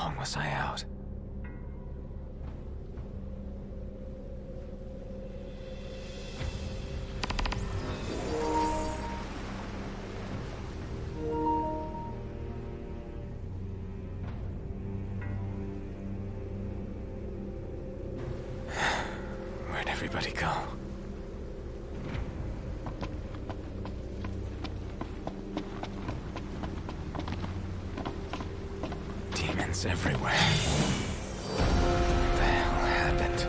long was I out? Where'd everybody go? Demons everywhere. What the hell happened?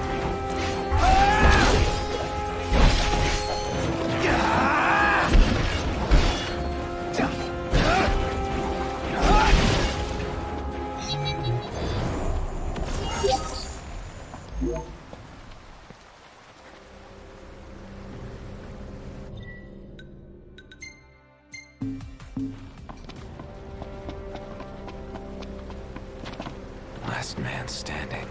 Last man standing.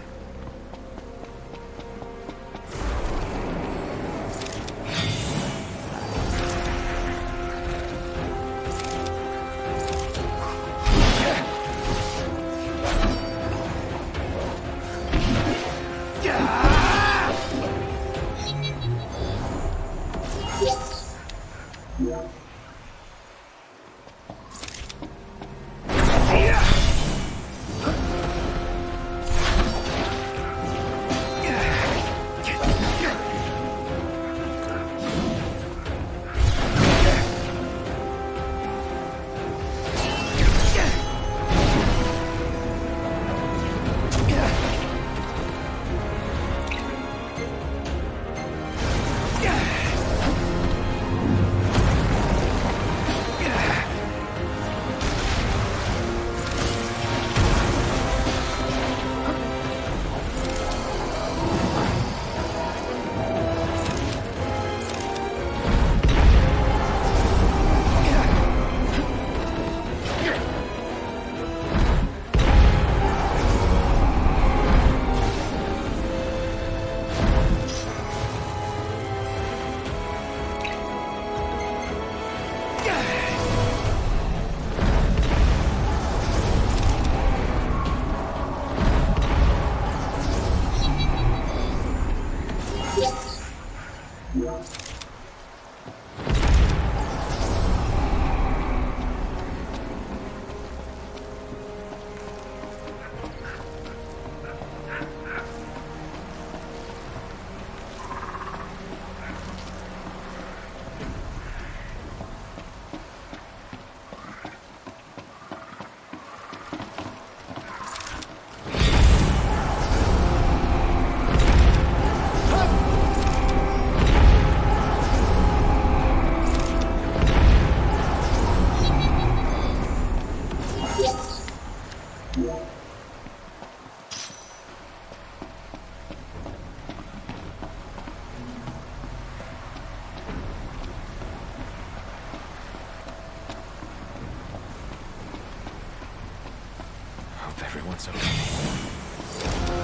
Hope everyone's okay.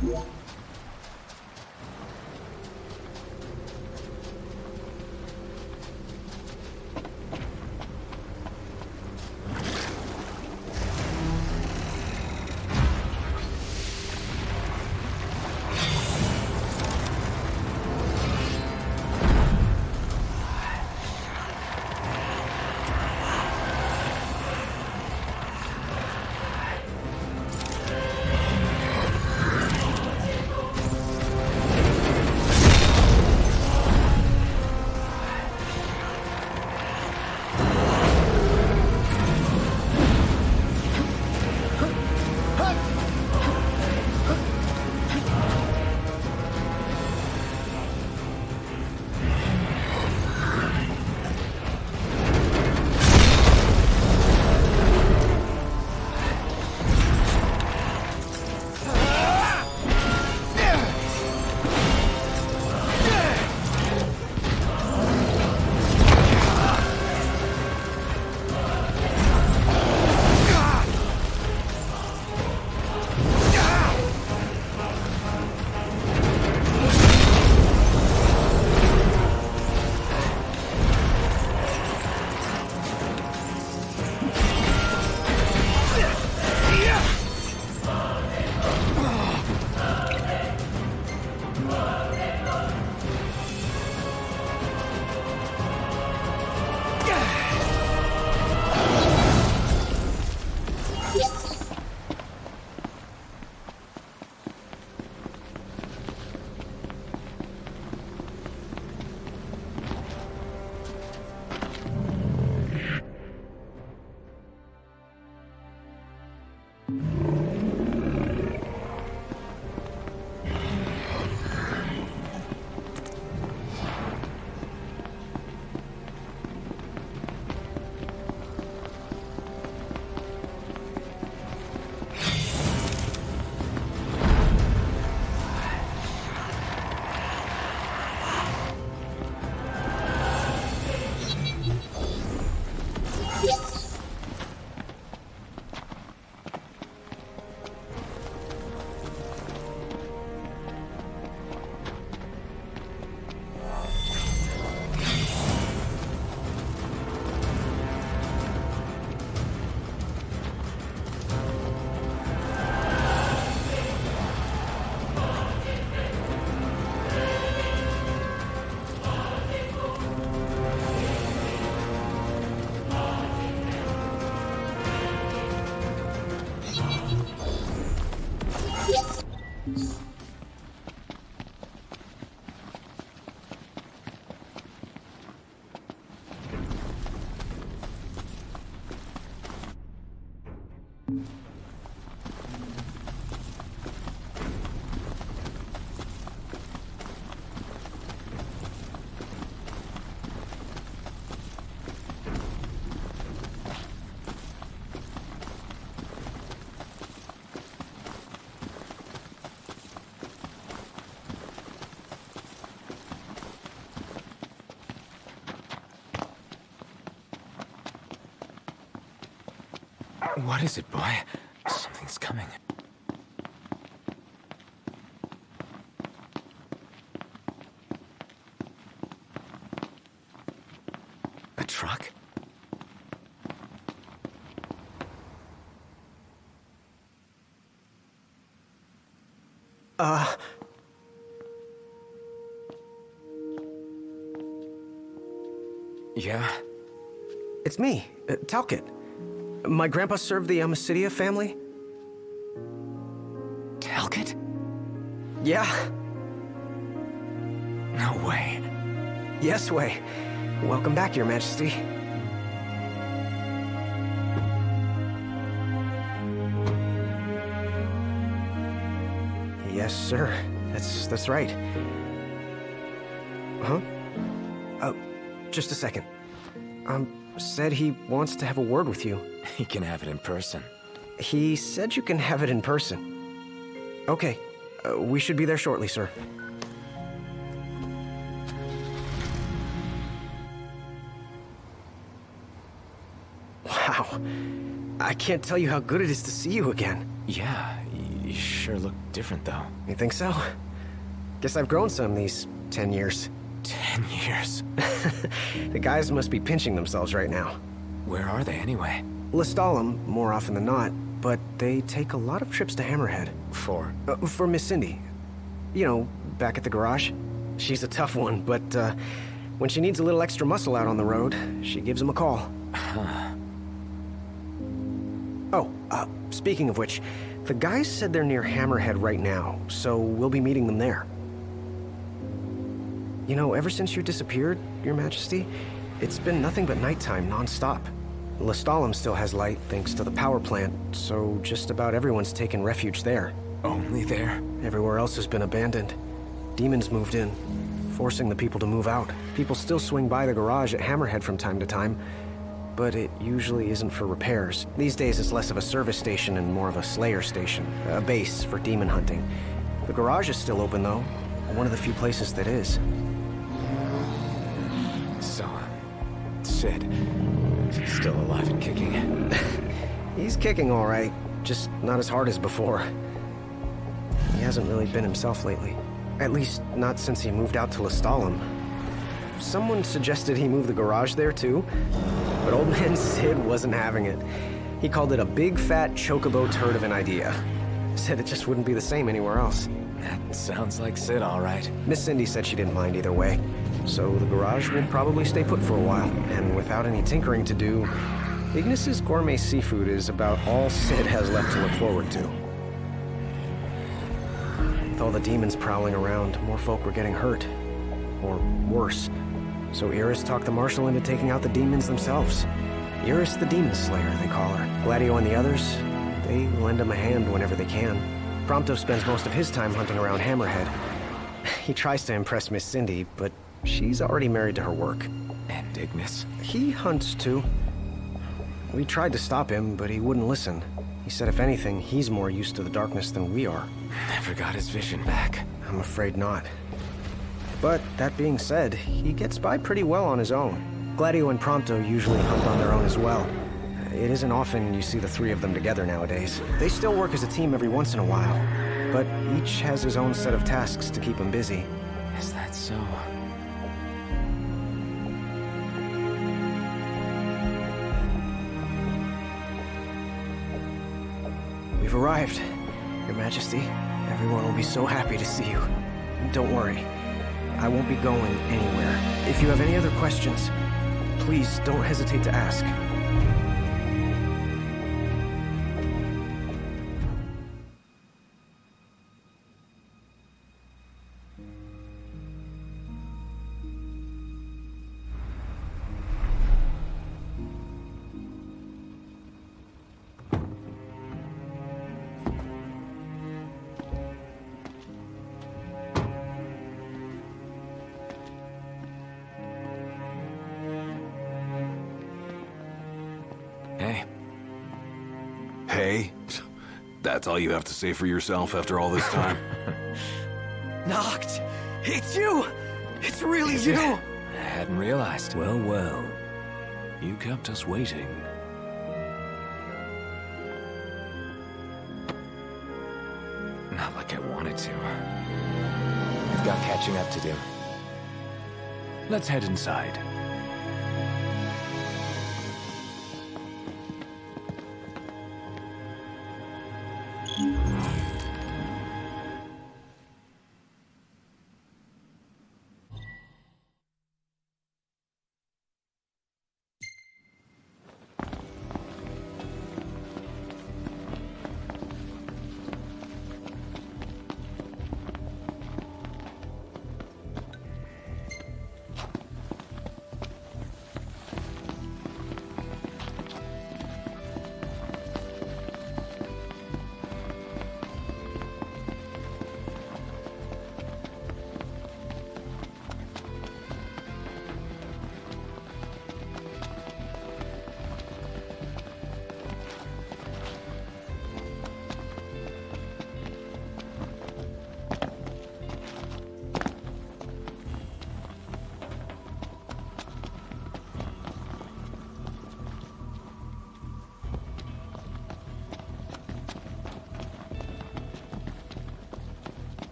What is it, boy? Something's coming. A truck? Yeah? It's me, Talcott. My grandpa served the Amicidia family. Talcott? Yeah. No way. Yes way. Welcome back, Your Majesty. Yes, sir. That's right. Huh? Just a second. Said he wants to have a word with you. He can have it in person. He said you can have it in person. Okay. We should be there shortly, sir. Wow. I can't tell you how good it is to see you again. Yeah, You sure look different, though. You think so? Guess I've grown some these 10 years. 10 years. The guys must be pinching themselves right now. Where are they, anyway? Lestalem, more often than not, but they take a lot of trips to Hammerhead. For Miss Cindy. You know, back at the garage. She's a tough one, but, when she needs a little extra muscle out on the road, she gives him a call. Huh. Oh, speaking of which, the guys said they're near Hammerhead right now, so we'll be meeting them there. You know, ever since you disappeared, Your Majesty, it's been nothing but nighttime non-stop. Lestalem still has light thanks to the power plant, so just about everyone's taken refuge there. Only there? Everywhere else has been abandoned. Demons moved in, forcing the people to move out. People still swing by the garage at Hammerhead from time to time, but it usually isn't for repairs. These days it's less of a service station and more of a slayer station, a base for demon hunting. The garage is still open though, one of the few places that is. So, Sid, still alive and kicking? He's kicking all right, just not as hard as before. He hasn't really been himself lately. At least, not since he moved out to Lestalem. Someone suggested he move the garage there too, but old man Sid wasn't having it. He called it a big fat chocobo turd of an idea. Said it just wouldn't be the same anywhere else. That sounds like Sid, all right. Miss Cindy said she didn't mind either way. So the garage will probably stay put for a while, and without any tinkering to do, Ignis's gourmet seafood is about all Sid has left to look forward to. With all the demons prowling around, more folk were getting hurt. Or worse. So Iris talked the Marshal into taking out the demons themselves. Iris the Demon Slayer, they call her. Gladio and the others, they lend him a hand whenever they can. Prompto spends most of his time hunting around Hammerhead. He tries to impress Miss Cindy, but she's already married to her work. And Ignis? He hunts too. We tried to stop him, but he wouldn't listen. He said if anything, he's more used to the darkness than we are. Never got his vision back. I'm afraid not. But that being said, he gets by pretty well on his own. Gladio and Prompto usually hunt on their own as well. It isn't often you see the three of them together nowadays. They still work as a team every once in a while, but each has his own set of tasks to keep him busy. Is that so? We've arrived, Your Majesty. Everyone will be so happy to see you. Don't worry. I won't be going anywhere. If you have any other questions, please don't hesitate to ask. Hey. Hey? That's all you have to say for yourself after all this time? Noct! It's you! It's really you! I hadn't realized. Well, well. You kept us waiting. Not like I wanted to. We've got catching up to do. Let's head inside.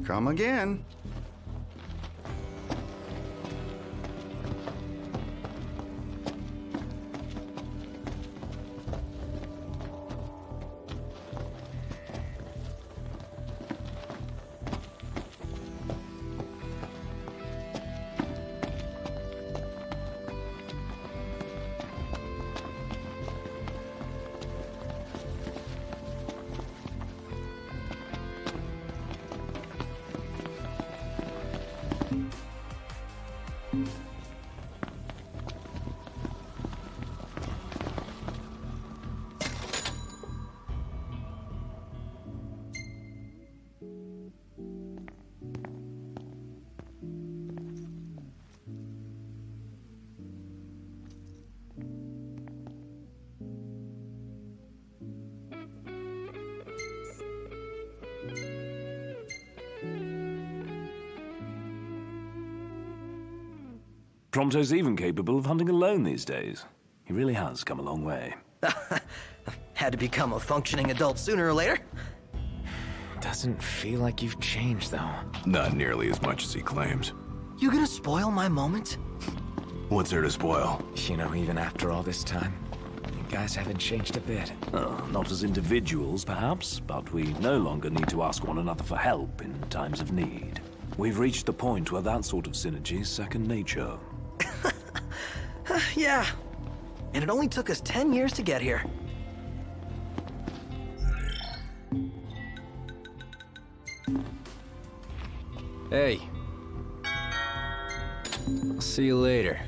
Come again. Prompto's even capable of hunting alone these days. He really has come a long way. Had to become a functioning adult sooner or later. Doesn't feel like you've changed, though. Not nearly as much as he claims. You gonna spoil my moment? What's there to spoil? You know, even after all this time, you guys haven't changed a bit. Not as individuals, perhaps, but we no longer need to ask one another for help in times of need. We've reached the point where that sort of synergy is second nature. Yeah. And it only took us 10 years to get here. Hey. I'll see you later.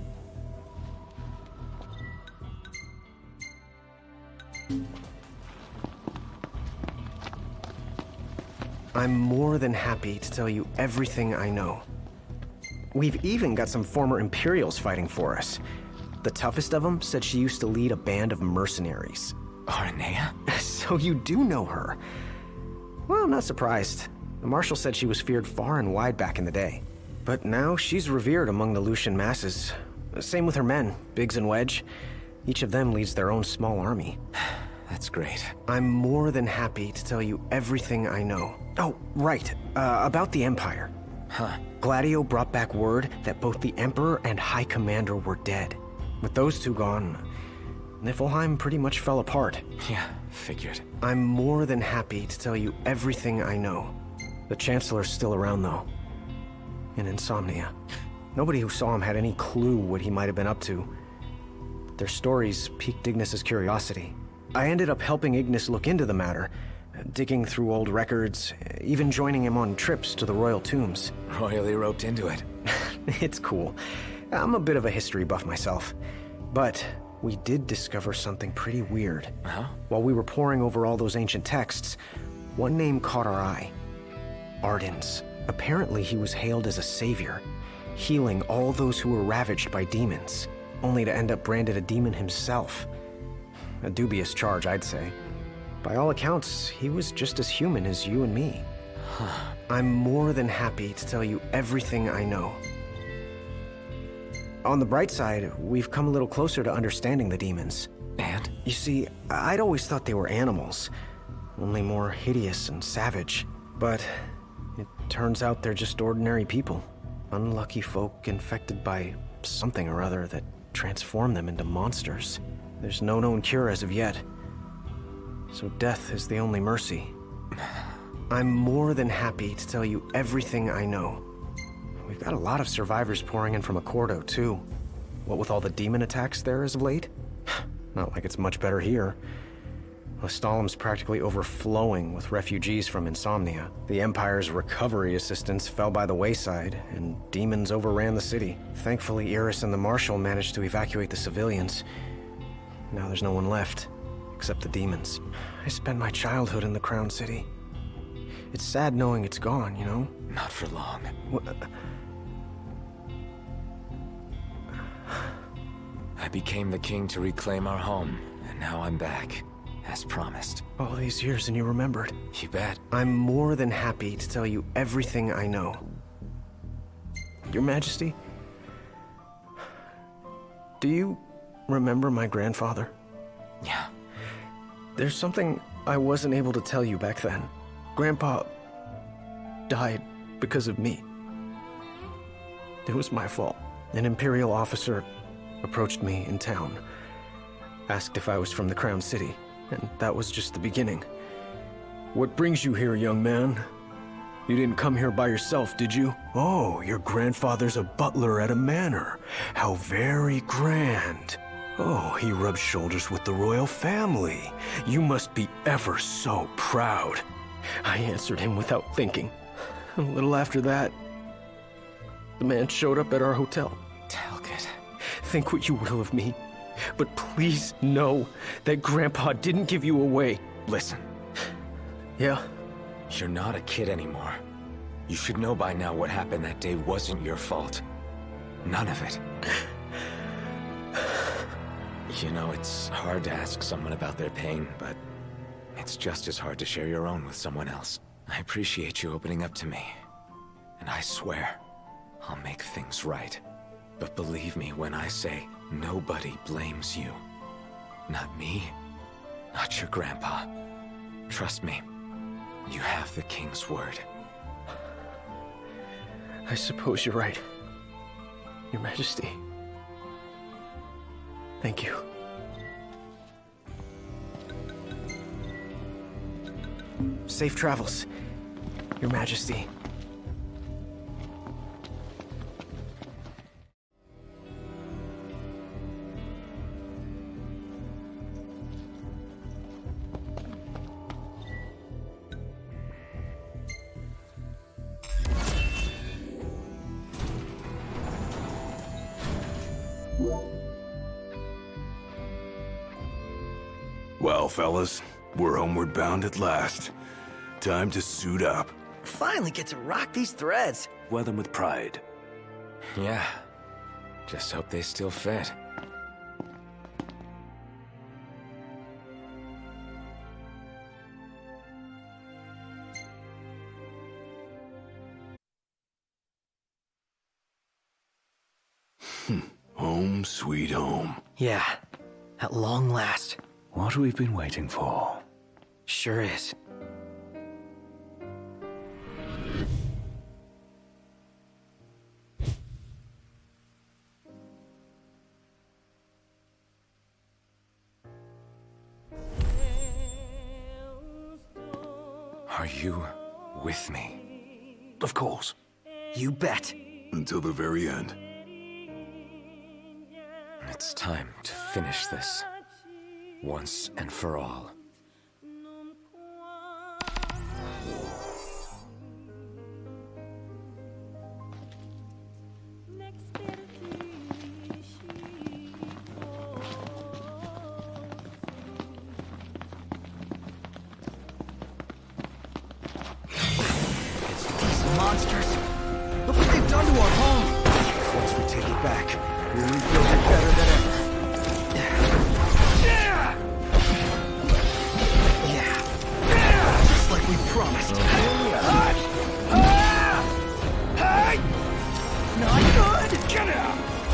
I'm more than happy to tell you everything I know. We've even got some former Imperials fighting for us. The toughest of them said she used to lead a band of mercenaries. Arnea? So you do know her. Well, I'm not surprised. The Marshal said she was feared far and wide back in the day. But now she's revered among the Lucian masses. Same with her men, Biggs and Wedge. Each of them leads their own small army. That's great. I'm more than happy to tell you everything I know. Oh, right. About the Empire. Huh. Gladio brought back word that both the Emperor and High Commander were dead. With those two gone, Niflheim pretty much fell apart. Yeah, figured. I'm more than happy to tell you everything I know. The Chancellor's still around, though. In Insomnia. Nobody who saw him had any clue what he might have been up to. Their stories piqued Ignis's curiosity. I ended up helping Ignis look into the matter, digging through old records, even joining him on trips to the royal tombs. Royally roped into it. It's cool. I'm a bit of a history buff myself. But we did discover something pretty weird. Huh? While we were poring over all those ancient texts, one name caught our eye. Ardens. Apparently he was hailed as a savior, healing all those who were ravaged by demons, only to end up branded a demon himself. A dubious charge, I'd say. By all accounts, he was just as human as you and me. I'm more than happy to tell you everything I know. On the bright side, we've come a little closer to understanding the demons. And? You see, I'd always thought they were animals, only more hideous and savage. But it turns out they're just ordinary people. Unlucky folk infected by something or other that transformed them into monsters. There's no known cure as of yet. So death is the only mercy. I'm more than happy to tell you everything I know. We've got a lot of survivors pouring in from Accordo, too. What with all the demon attacks there as of late? Not like it's much better here. Lestalem's practically overflowing with refugees from Insomnia. The Empire's recovery assistance fell by the wayside, and demons overran the city. Thankfully, Iris and the Marshal managed to evacuate the civilians. Now there's no one left, except the demons. I spent my childhood in the Crown City. It's sad knowing it's gone, you know? Not for long. I became the king to reclaim our home, and now I'm back, as promised. All these years and you remembered. You bet. I'm more than happy to tell you everything I know. Your Majesty, do you remember my grandfather? Yeah. There's something I wasn't able to tell you back then. Grandpa died because of me. It was my fault. An Imperial officer approached me in town, asked if I was from the Crown City, and that was just the beginning. What brings you here, young man? You didn't come here by yourself, did you? Oh, your grandfather's a butler at a manor. How very grand. Oh, he rubs shoulders with the royal family. You must be ever so proud. I answered him without thinking. A little after that, the man showed up at our hotel. Talcott. Think what you will of me, but please know that Grandpa didn't give you away. Listen. Yeah? You're not a kid anymore. You should know by now what happened that day wasn't your fault. None of it. You know, it's hard to ask someone about their pain, but it's just as hard to share your own with someone else. I appreciate you opening up to me, and I swear I'll make things right. But believe me when I say nobody blames you. Not me, not your grandpa. Trust me, you have the King's word. I suppose you're right, Your Majesty. Thank you. Safe travels, Your Majesty. Well, fellas, we're homeward bound at last. Time to suit up. Finally get to rock these threads. Wear them with pride. Yeah. Just hope they still fit. Home sweet home. Yeah, at long last. What we've been waiting for. Sure is. Are you with me? Of course. You bet. Until the very end. It's time to finish this. Once and for all. Monsters! Look what they've done to our home! Once we take it back, we rebuild it better than ever. Yeah. Just like we promised. Not good! Get out!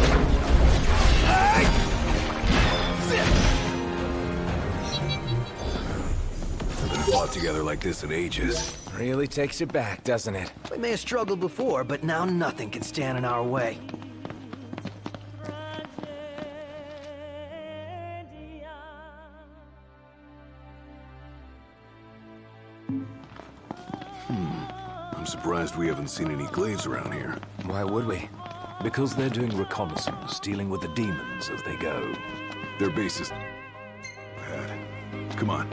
Haven't fought together like this in ages. Really takes it back, doesn't it? We may have struggled before, but now nothing can stand in our way. I'm surprised we haven't seen any glaives around here. Why would we? Because they're doing reconnaissance, dealing with the demons as they go. Their base is bad. Come on.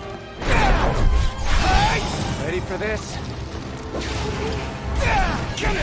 Ready for this? Get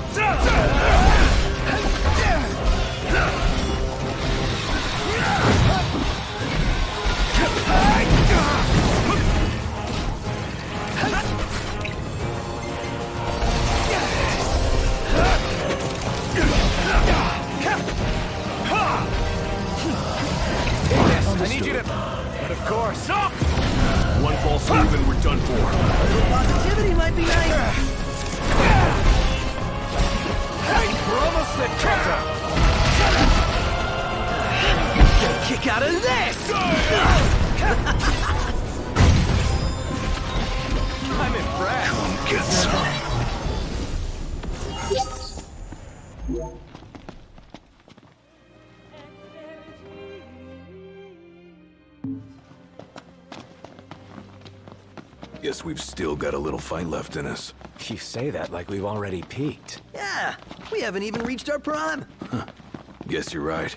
I need you to... But of course. One false move and we're done for. Positivity might be nice. We're almost there, Carter. Get a kick out of this! I'm impressed. Come get some. Guess we've still got a little fight left in us. You say that like we've already peaked. Yeah, we haven't even reached our prime. Guess you're right.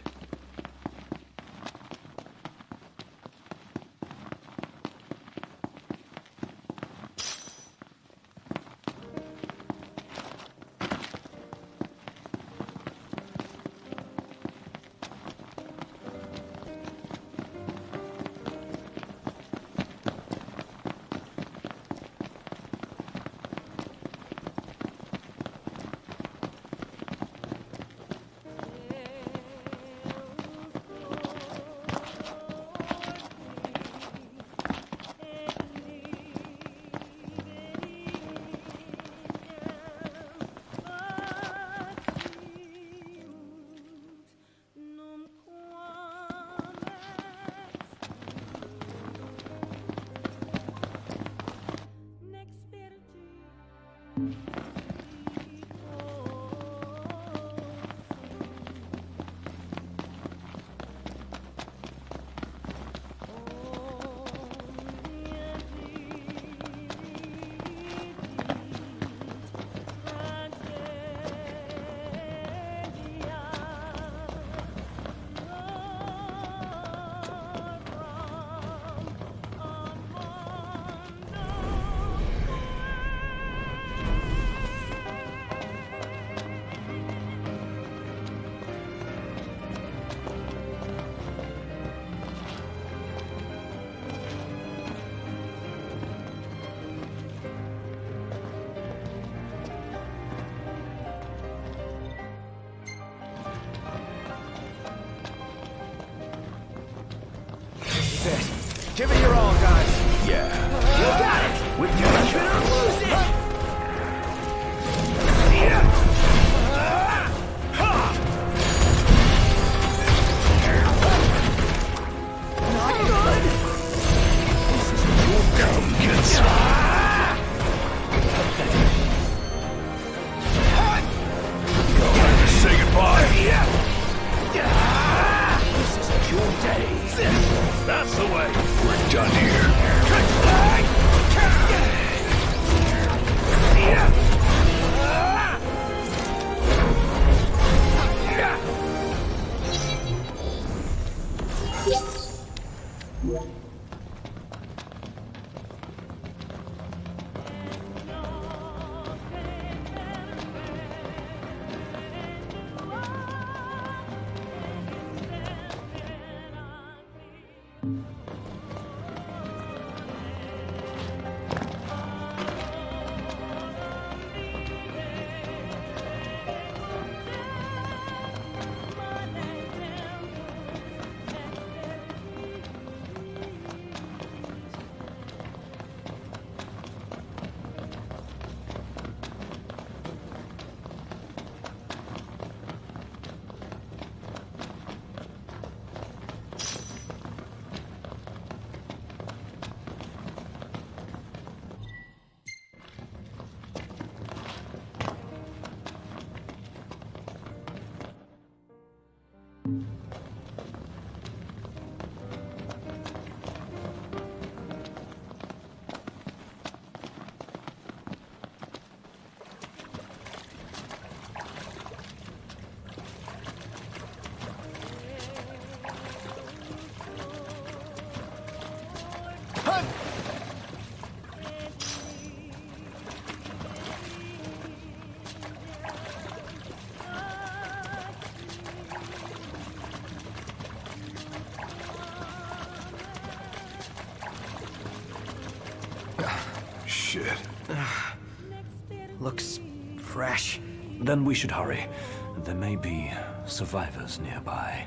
Looks fresh. Then we should hurry. There may be survivors nearby.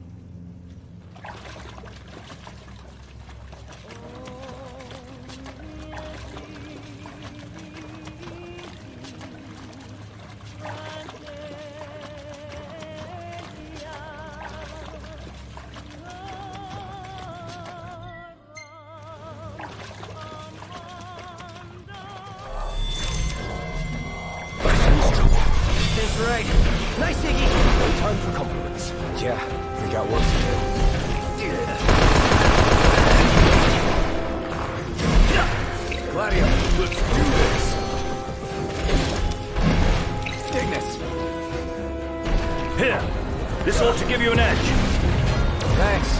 Right. Nice, Iggy. No time for compliments. Yeah, we got work to do. Gladio, let's do this. Ignis. Here! This ought to give you an edge. Thanks.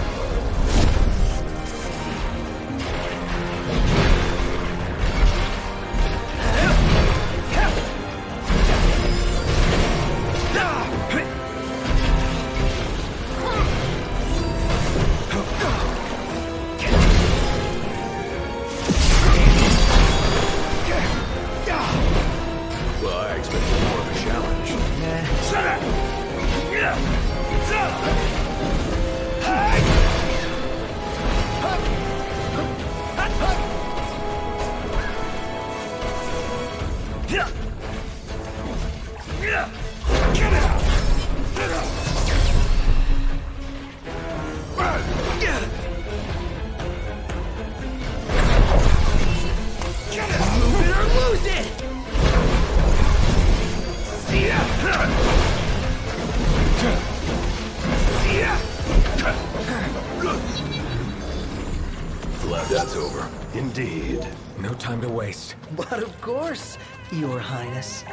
Glad that's over. Indeed. No time to waste. But of course, Your Highness.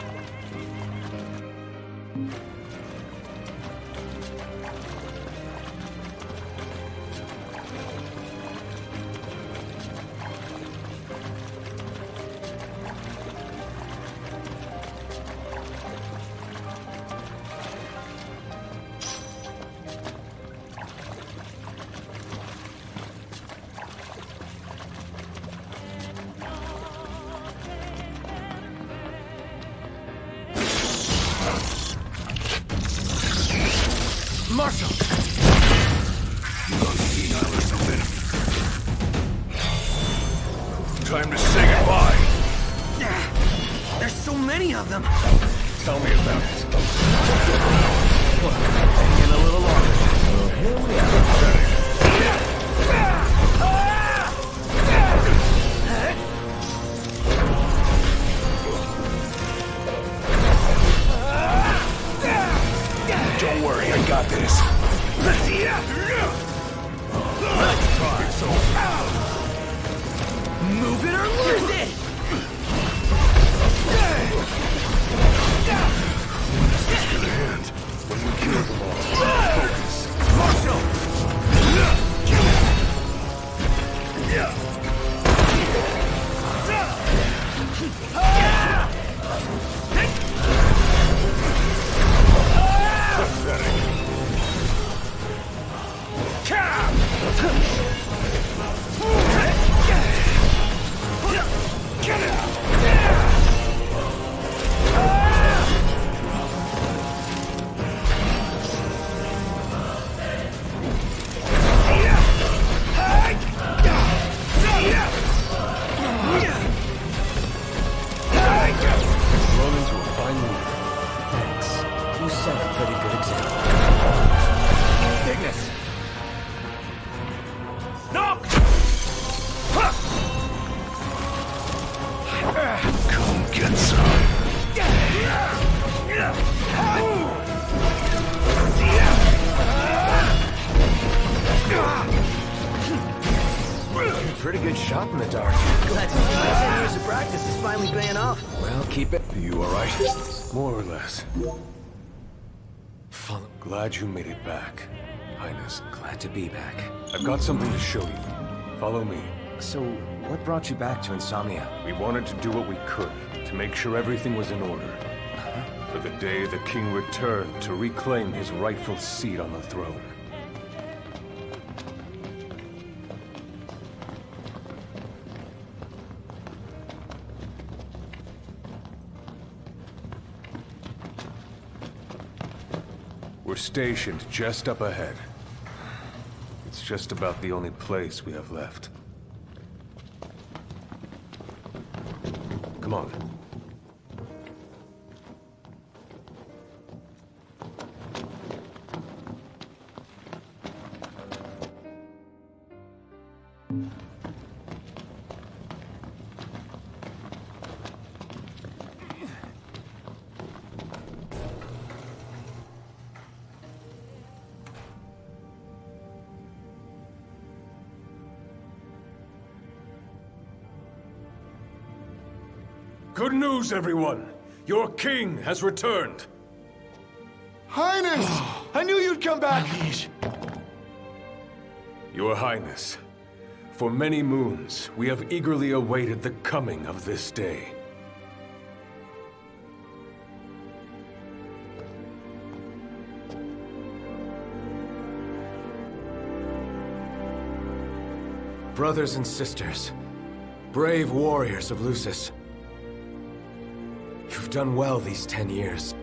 Marshal! You gone senile or something? Time to say goodbye. There's so many of them. Tell me about it. Hang in a little longer. So here we are. Don't worry, I got this. Move it or lose it! Just get a hand when we kill them all. Focus. Marshal! Pretty good shot in the dark. Glad to see my 10 years of practice is finally paying off. Well, keep it. You alright? More or less. Follow. Glad you made it back, Highness. Glad to be back. I've got something to show you. Follow me. So, what brought you back to Insomnia? We wanted to do what we could to make sure everything was in order. For the day the king returned to reclaim his rightful seat on the throne. We're stationed just up ahead. It's just about the only place we have left. Come on. Good news, everyone! Your king has returned! Highness! I knew you'd come back! Your Highness, for many moons, we have eagerly awaited the coming of this day. Brothers and sisters, brave warriors of Lucis. You've done well these 10 years.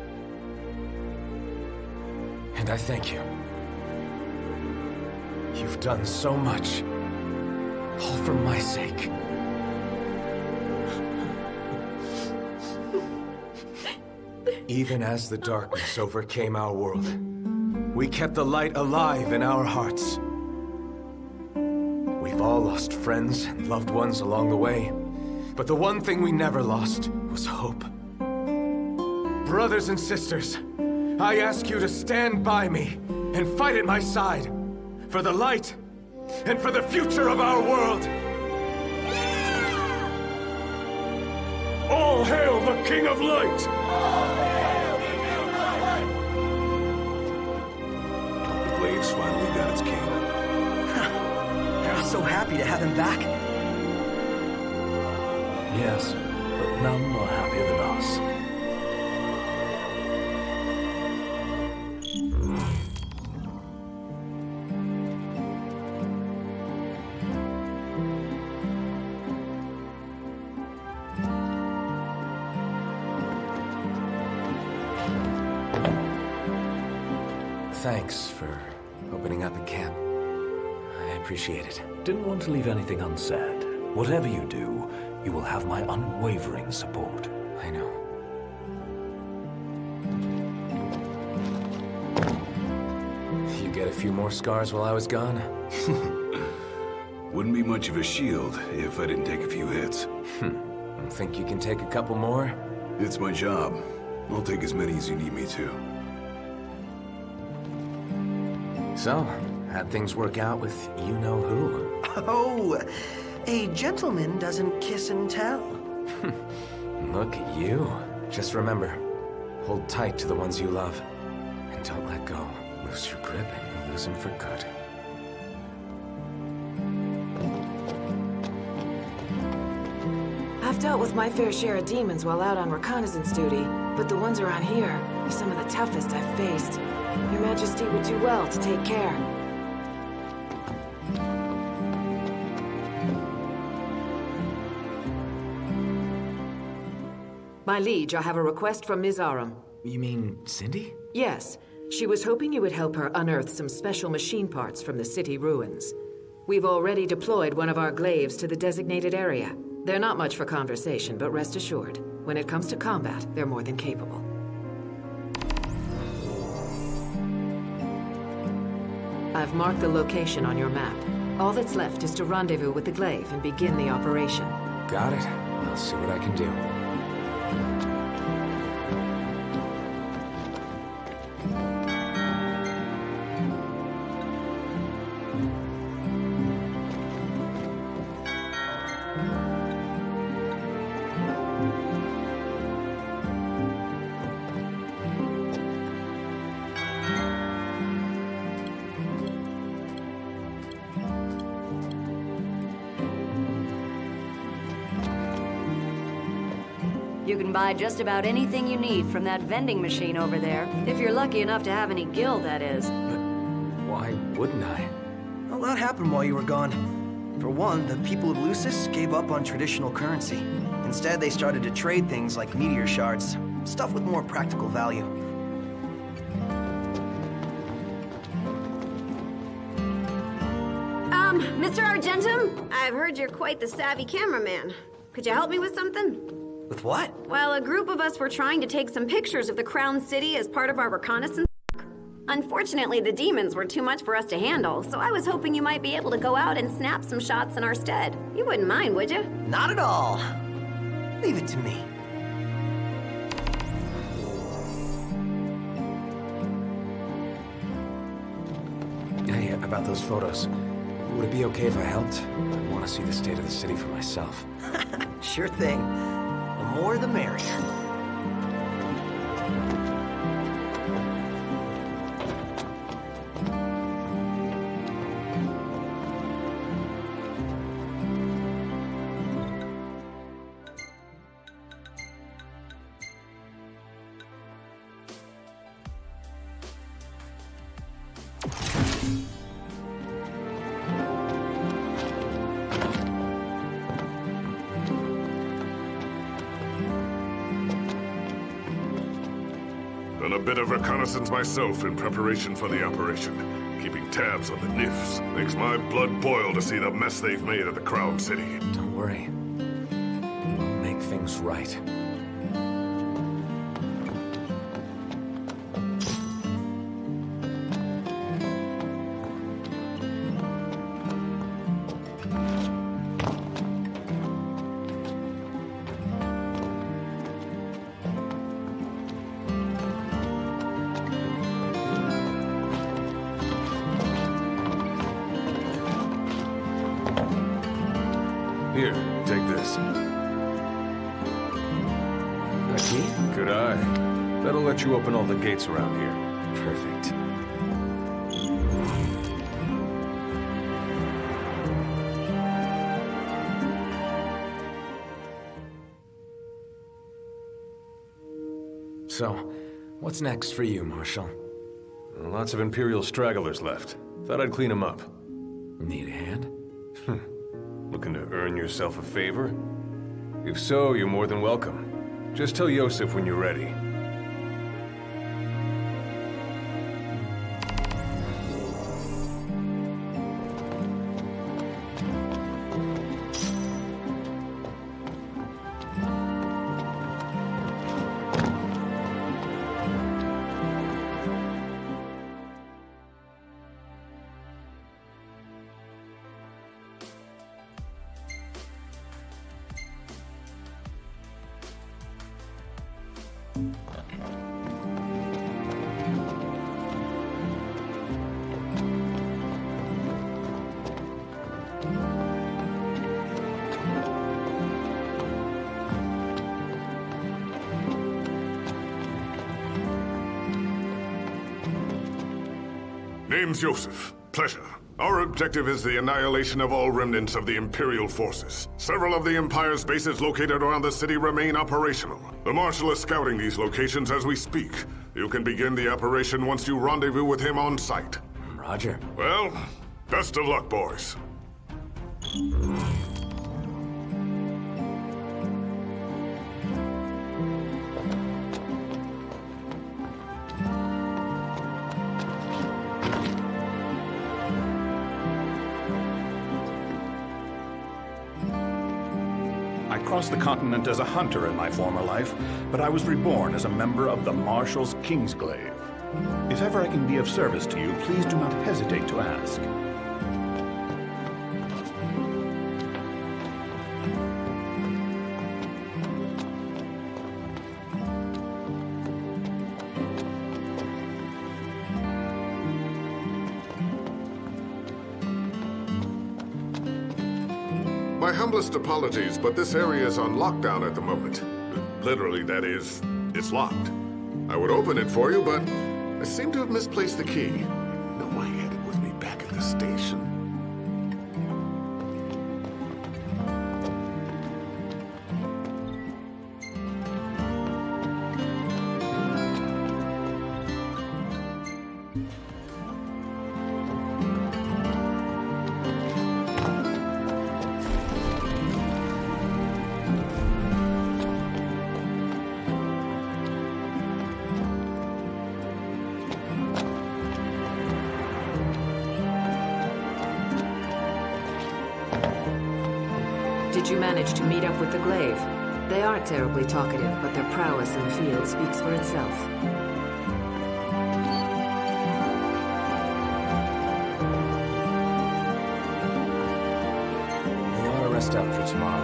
And I thank you. You've done so much. All for my sake. Even as the darkness overcame our world, we kept the light alive in our hearts. We've all lost friends and loved ones along the way, but the one thing we never lost was hope. Brothers and sisters, I ask you to stand by me and fight at my side for the light and for the future of our world. All hail the King of Light! All hail the King of Light! The Glaive's finally got its king. I'm so happy to have him back. Yes, but none are happier than us. Thanks for opening up the camp. I appreciate it. Didn't want to leave anything unsaid. Whatever you do, you will have my unwavering support. I know. You get a few more scars while I was gone? Wouldn't be much of a shield if I didn't take a few hits. Think you can take a couple more? It's my job. I'll take as many as you need me to. So, how'd things work out with you-know-who? Oh, a gentleman doesn't kiss and tell. Look at you. Just remember, hold tight to the ones you love. And don't let go. Lose your grip and you'll lose them for good. I've dealt with my fair share of demons while out on reconnaissance duty, but the ones around here are some of the toughest I've faced. Your Majesty would do well to take care. My liege, I have a request from Ms. Aram. You mean Cindy? Yes. She was hoping you would help her unearth some special machine parts from the city ruins. We've already deployed one of our glaives to the designated area. They're not much for conversation, but rest assured, when it comes to combat, they're more than capable. I've marked the location on your map. All that's left is to rendezvous with the glaive and begin the operation. Got it. I'll see what I can do. You can buy just about anything you need from that vending machine over there. If you're lucky enough to have any gil, that is. But why wouldn't I? A lot happened while you were gone. For one, the people of Lucis gave up on traditional currency. Instead, they started to trade things like meteor shards, stuff with more practical value. Mr. Argentum, I've heard you're quite the savvy cameraman. Could you help me with something? With what? Well, a group of us were trying to take some pictures of the Crown City as part of our reconnaissance. Unfortunately, the demons were too much for us to handle, so I was hoping you might be able to go out and snap some shots in our stead. You wouldn't mind, would you? Not at all. Leave it to me. Hey, about those photos. Would it be okay if I helped? I want to see the state of the city for myself. Sure thing. The more the merrier. Done a bit of reconnaissance myself in preparation for the operation. Keeping tabs on the Nifs makes my blood boil to see the mess they've made of the Crown City. Don't worry. We'll make things right. Here, take this. A key? Good eye. That'll let you open all the gates around here. Perfect. So, what's next for you, Marshal? Lots of Imperial stragglers left. Thought I'd clean them up. Need a hand? Looking to earn yourself a favor? If so, you're more than welcome. Just tell Yosef when you're ready. Name's Yosef. Pleasure. Our objective is the annihilation of all remnants of the Imperial forces. Several of the Empire's bases located around the city remain operational. The Marshal is scouting these locations as we speak. You can begin the operation once you rendezvous with him on site. Roger. Well, best of luck, boys. I crossed the continent as a hunter in my former life, but I was reborn as a member of the Marshal's Kingsglaive. If ever I can be of service to you, please do not hesitate to ask. My humblest apologies, but this area is on lockdown at the moment. Literally, that is, it's locked. I would open it for you, but I seem to have misplaced the key. I know I had it with me back at the station. Did you manage to meet up with the Glaive? They aren't terribly talkative, but their prowess in the field speaks for itself. We ought to rest up for tomorrow.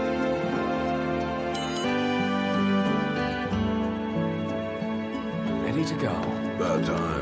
Ready to go. About time.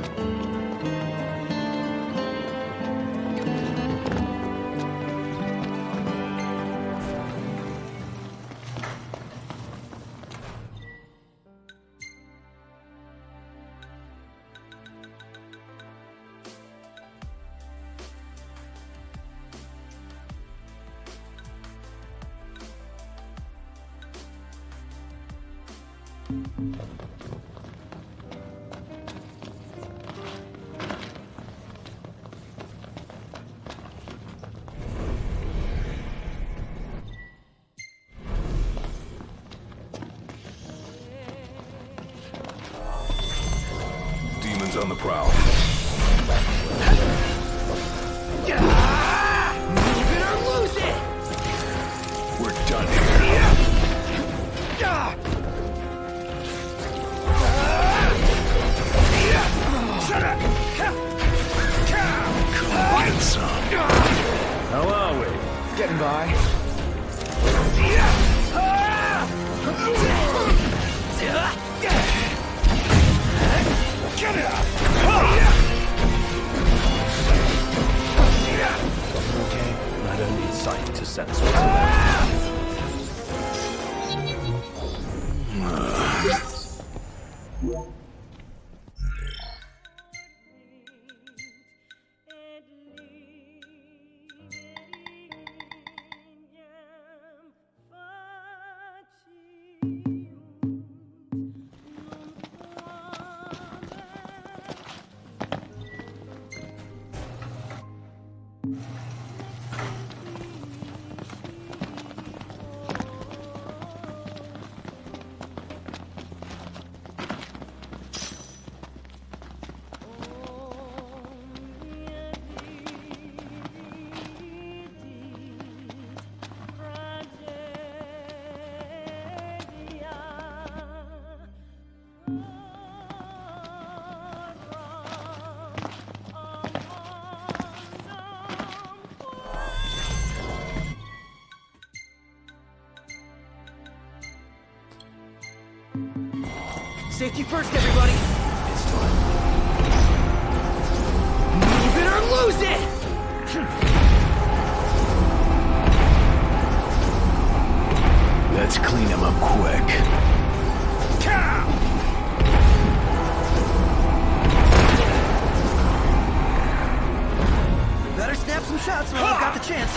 Demons on the prowl. Move it or lose it! We're done here. Get some. How are we? Getting by. Get it up! Okay, I don't need sight to sense what's around. Safety first, everybody! It's time. Move it or lose it! Let's clean him up quick. Better snap some shots while I've got the chance.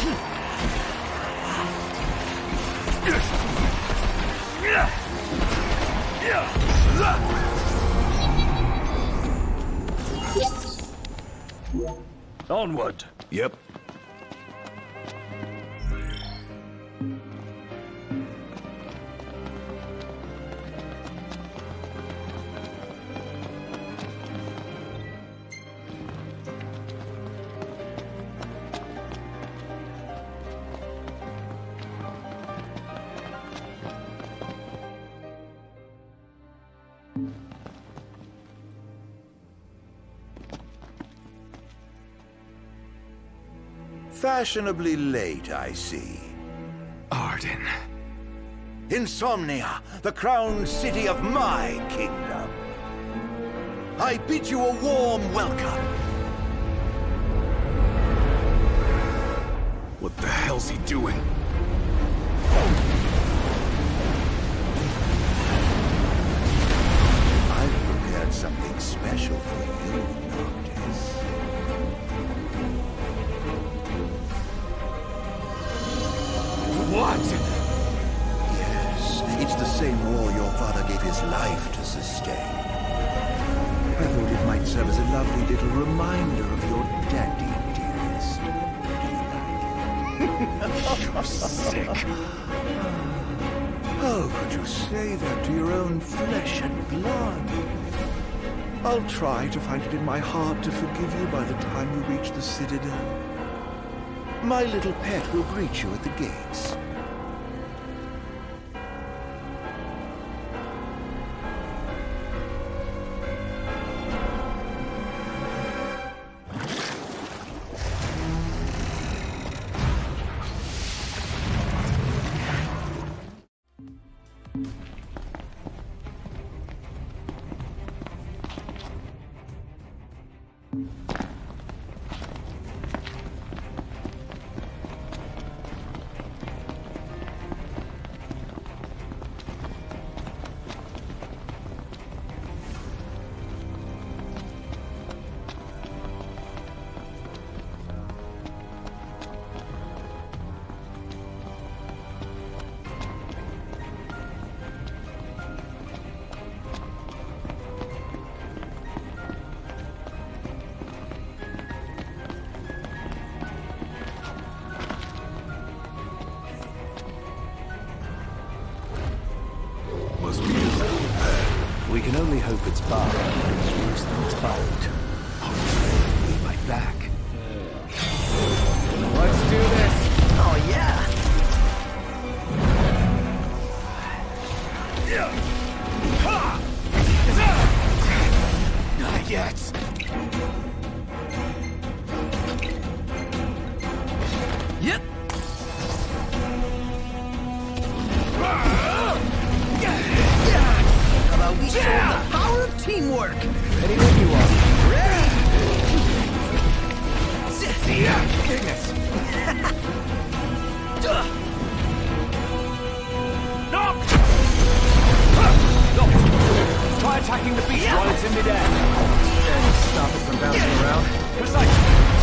Onward. Yep. Fashionably late, I see. Arden. Insomnia, the crown city of my kingdom. I bid you a warm welcome. What the hell's he doing? I've prepared something special for you, Noctis. What? Yes, it's the same war your father gave his life to sustain. I thought it might serve as a lovely little reminder of your daddy, dearest. You're sick. How could you say that to your own flesh and blood? I'll try to find it in my heart to forgive you by the time you reach the Citadel. My little pet will greet you at the gates. We can only hope it's bad. It's worse than it's bound. Be right back. Let's do this. Oh, yeah. Not yet. Yep. How about we show them the power of teamwork? Ready when you are. Ready? Goodness. Try attacking the beast while it's in midair. Stop it from bouncing around. Precisely.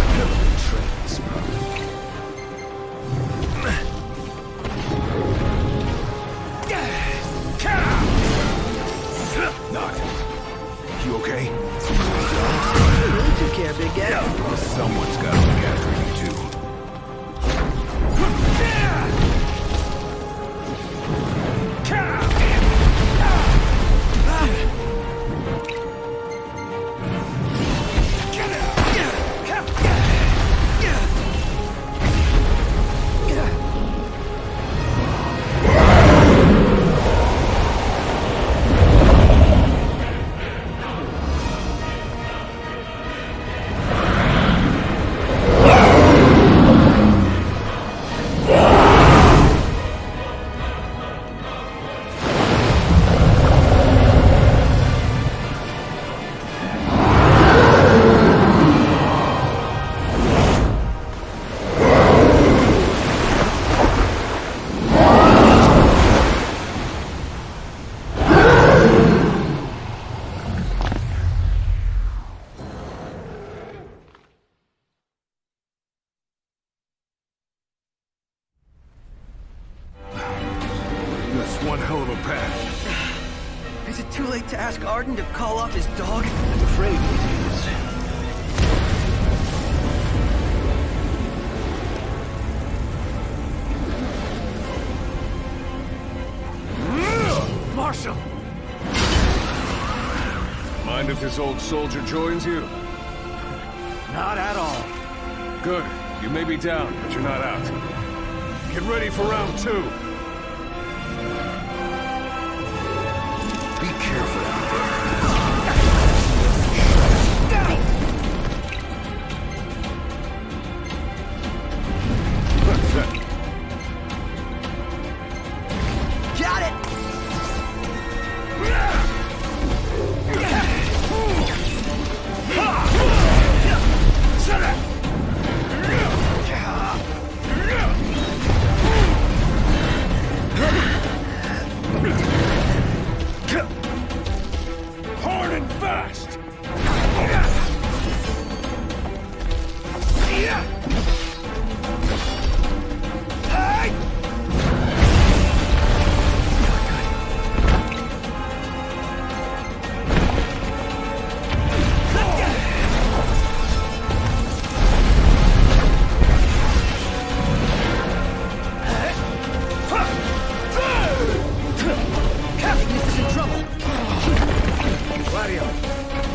Not. You okay? You really took care, big guy. Well, someone's got to look after you, too. One hell of a path. Is it too late to ask Arden to call off his dog? I'm afraid it is. Marshal! Mind if this old soldier joins you? Not at all. Good. You may be down, but you're not out. Get ready for round 2. Be careful out there. Got it! Hard and fast! Gladio,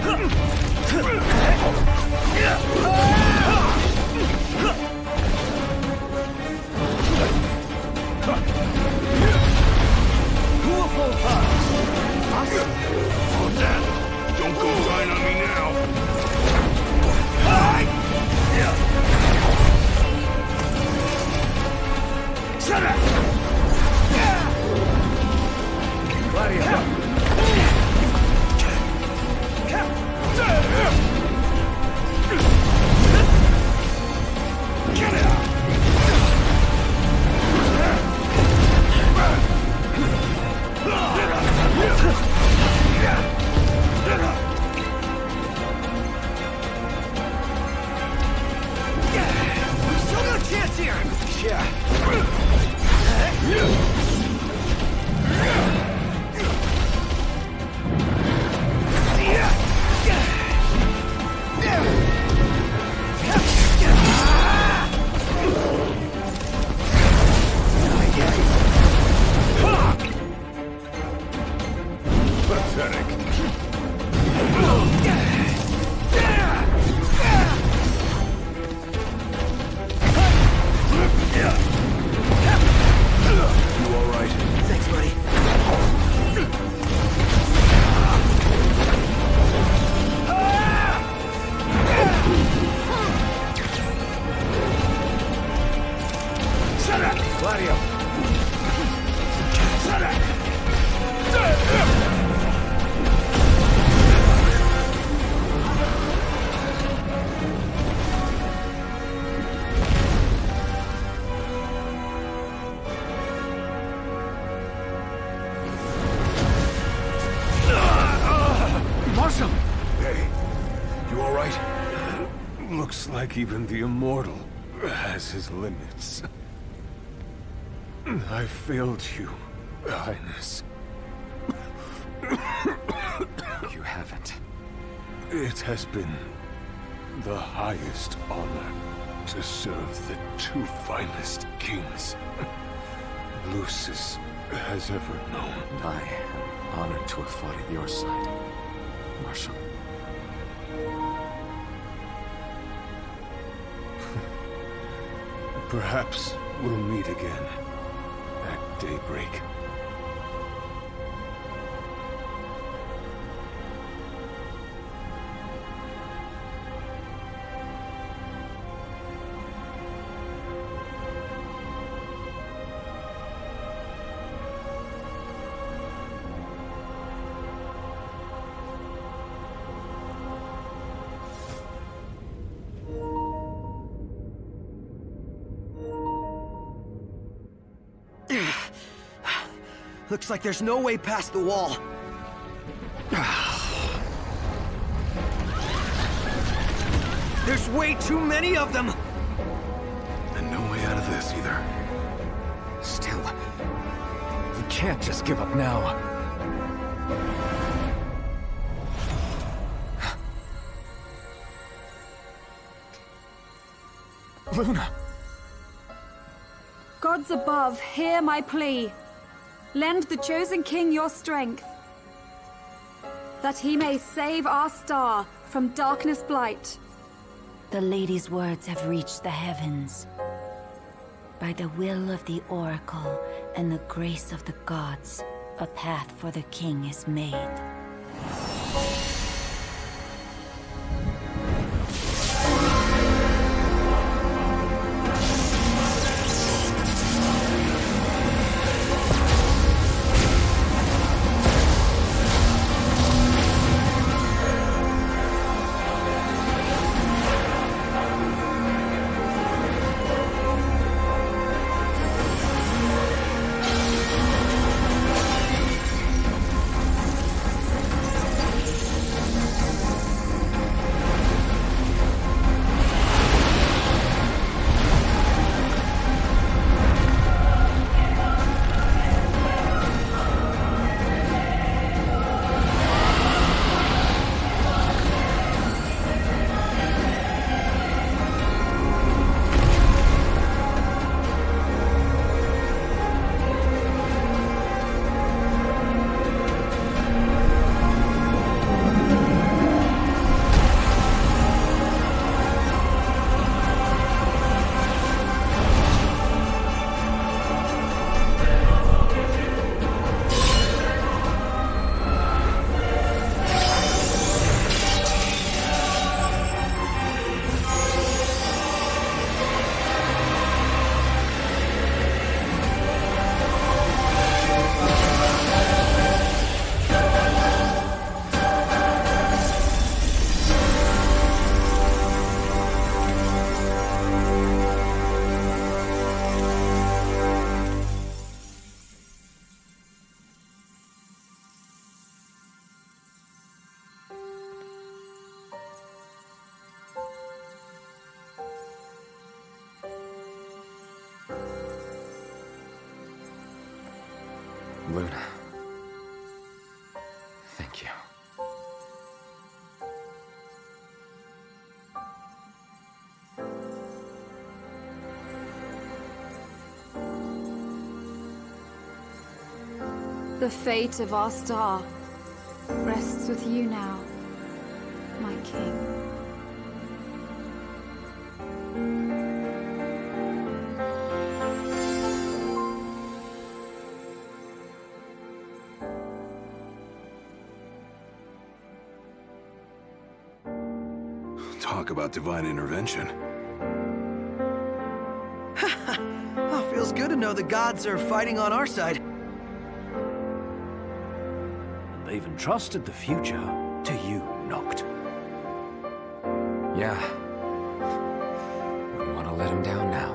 Who will fall first? Oh, Dad! Don't go lying on me now! Shut up! Gladio! Get it out! We still got a chance here! Yeah. Pathetic. You all right? Thanks, buddy. Shut up! Gladio! Shut up! Marshal! Hey, you all right? Looks like even the immortal has his limits. I failed you, Highness. You haven't. It has been the highest honor to serve the two finest kings Lucis has ever known. I am honored to have fought at your side, Marshal. Perhaps we'll meet again at daybreak. Looks like there's no way past the wall. There's way too many of them! And no way out of this either. Still, we can't just give up now. Luna! Gods above, hear my plea. Lend the chosen king your strength, that he may save our star from darkness blight. The lady's words have reached the heavens. By the will of the oracle and the grace of the gods, a path for the king is made. Luna. Thank you. The fate of our star rests with you now, my king. Talk about divine intervention. Oh, feels good to know the gods are fighting on our side. And they've entrusted the future to you, Noct. Yeah. Wouldn't want to let him down now.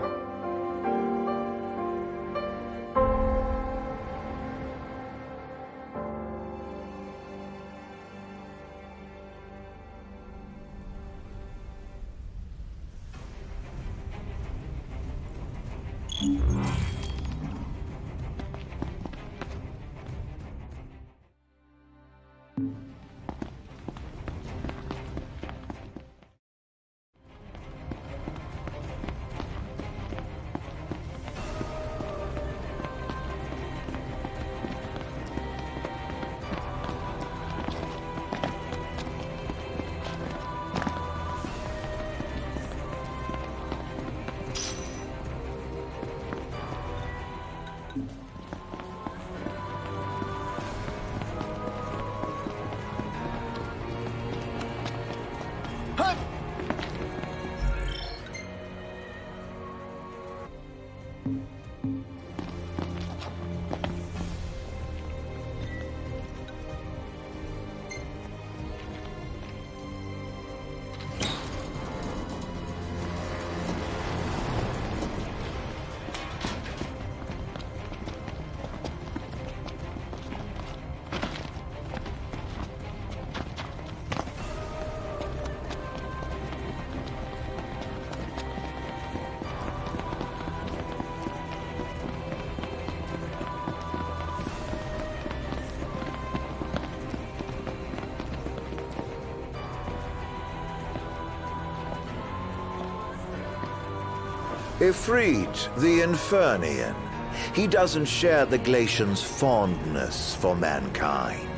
Ifrit, the Infernian. He doesn't share the Glacians' fondness for mankind.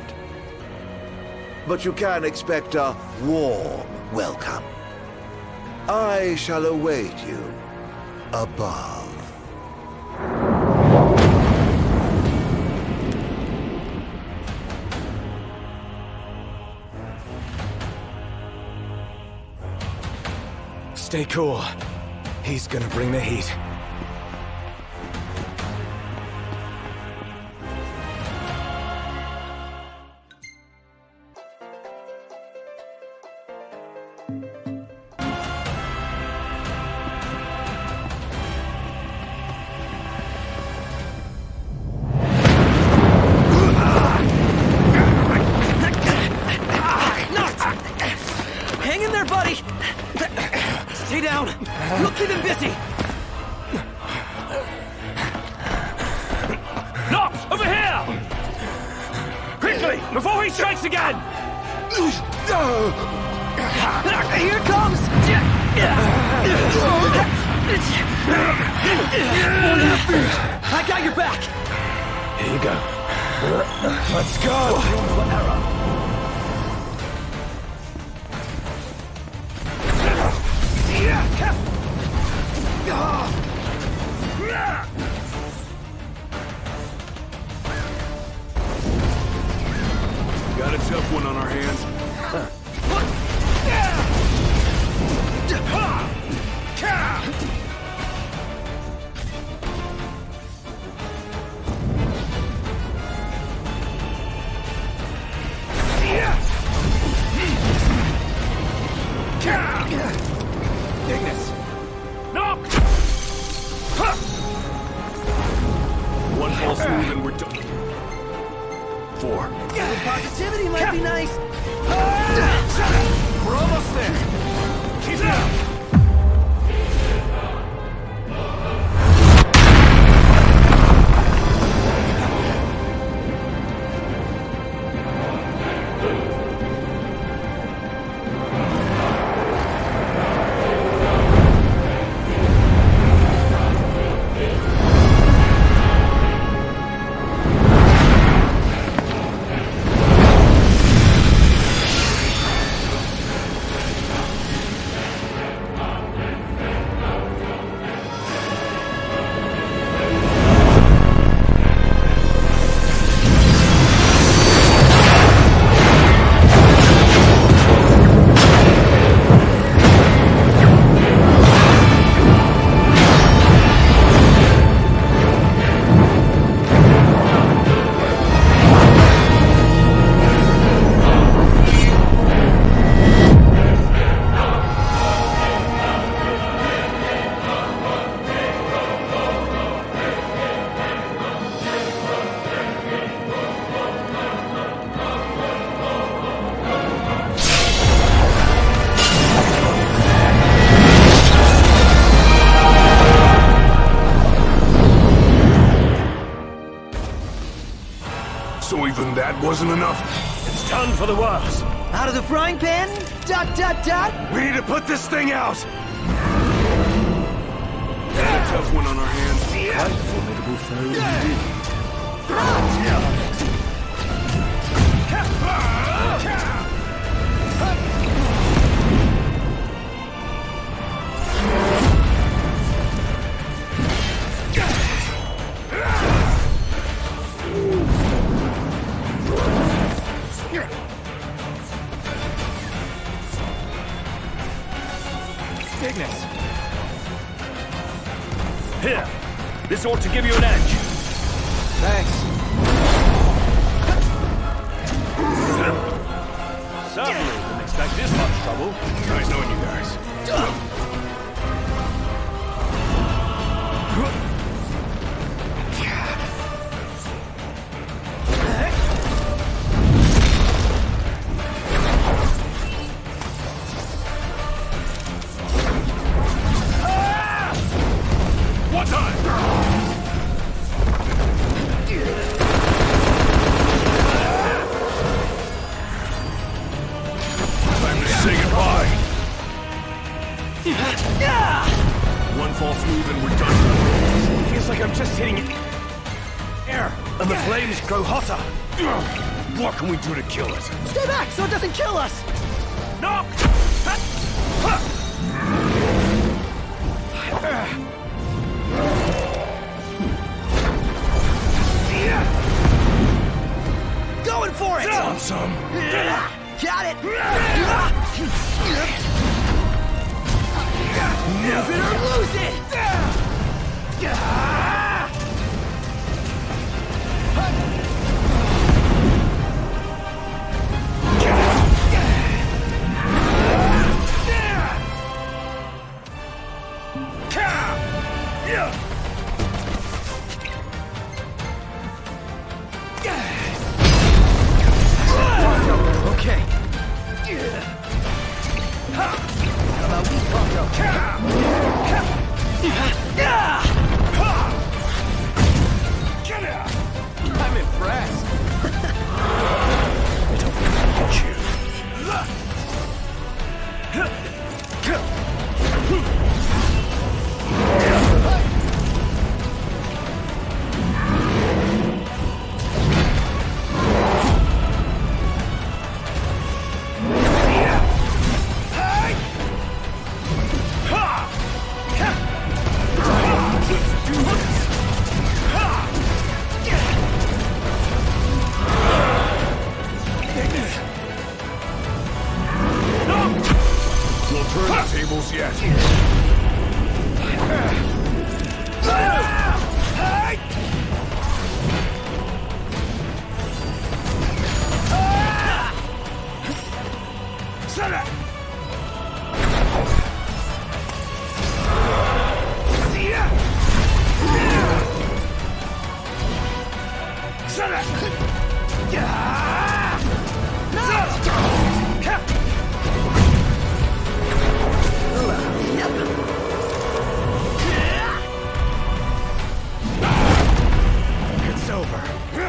But you can expect a warm welcome. I shall await you above. Stay cool. He's gonna bring the heat. Hang in there, buddy! Stay down! We'll keep him busy! Noct! Over here! Quickly! Before he strikes again! Here it comes! I got your back! Here you go. Let's go! Got a tough one on our hands. Ignis! Noct! One false move and we're done. 4. Positivity might be nice. that wasn't enough. It's time for the worst. Out of the frying pan? Dot, dot, dot? We need to put this thing out! Got a tough one on our hands. Quite formidable foe indeed. Ignis. Here. This ought to give you an edge. Thanks. Certainly didn't expect this much trouble. Nice knowing you guys. One false move and we're done. Feels like I'm just hitting air, and the flames grow hotter. What can we do to kill it? Stay back so it doesn't kill us! No! Going for it! Want some? Got it! Move it or lose it! Okay. How about we Pronto? I'm impressed. I don't think I can get you. We'll turn the tables yet. It's over.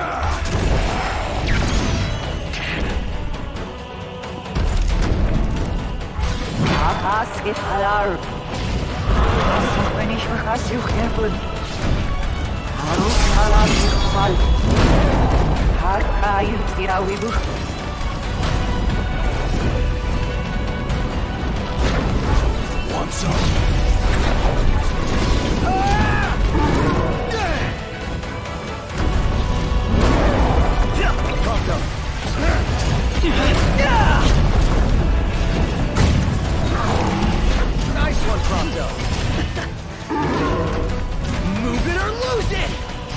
Want some? Nice one, Pronto. Move it or lose it!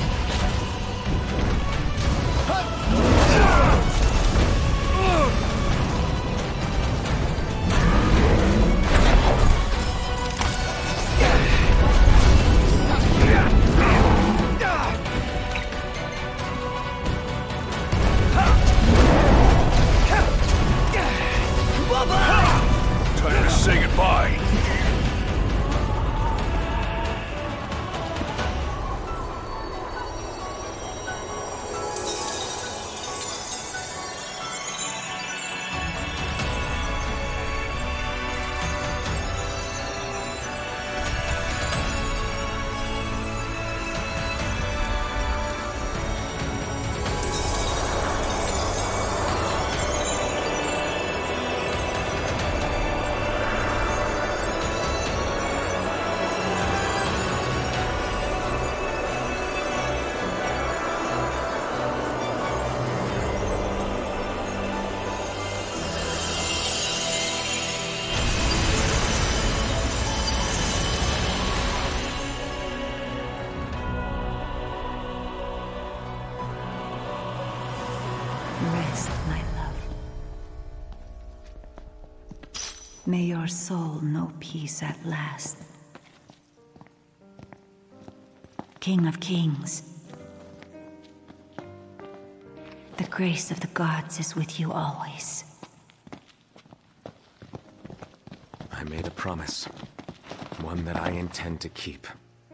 Time to say goodbye. May your soul know peace at last. King of Kings, the grace of the gods is with you always. I made a promise. One that I intend to keep.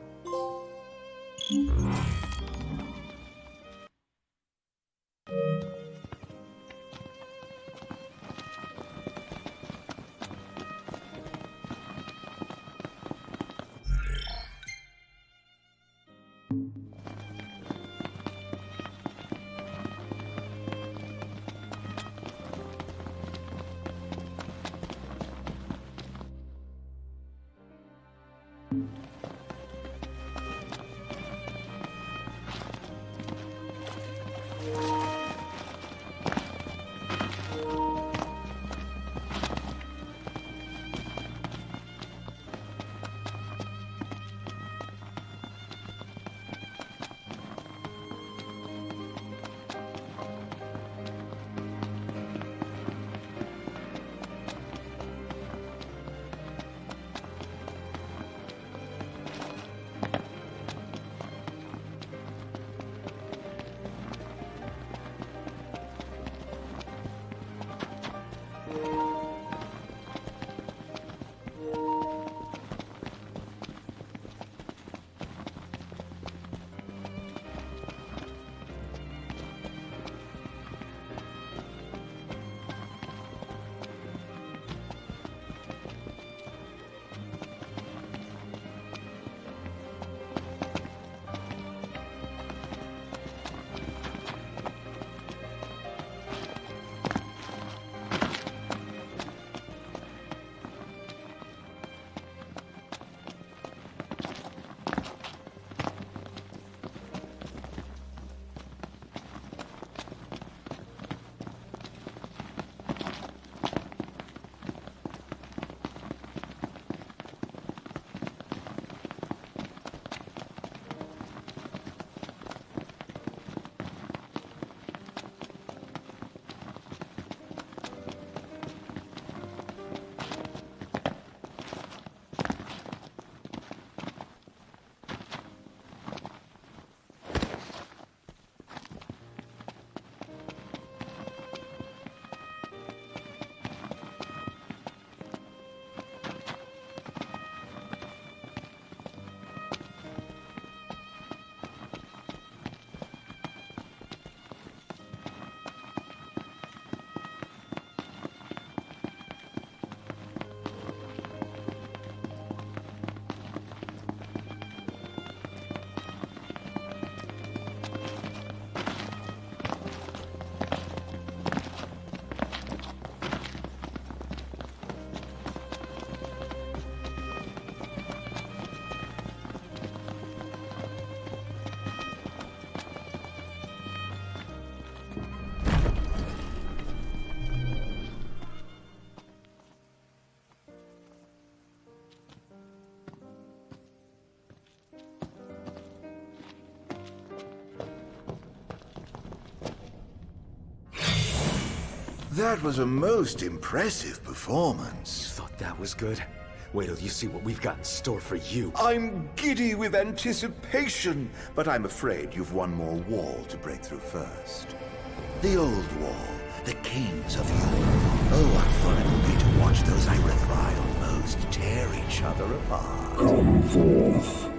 That was a most impressive performance. You thought that was good? Wait till you see what we've got in store for you. I'm giddy with anticipation, but I'm afraid you've one more wall to break through first. The old wall, the kings of yore. Oh, what fun it will be to watch those I revile most tear each other apart. Come forth,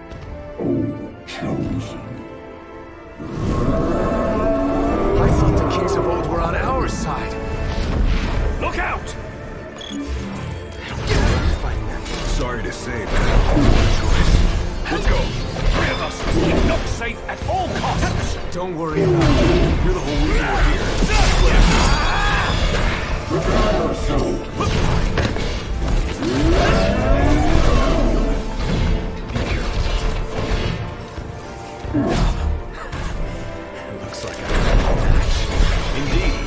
O chosen. I thought the kings of old were on our side. Look out! Sorry to say, but I don't have a choice. Let's go. Three of us must keep Noct safe at all costs. Don't worry about it. You're the whole reason we're here. Prepare yourself. It looks like a match. Indeed.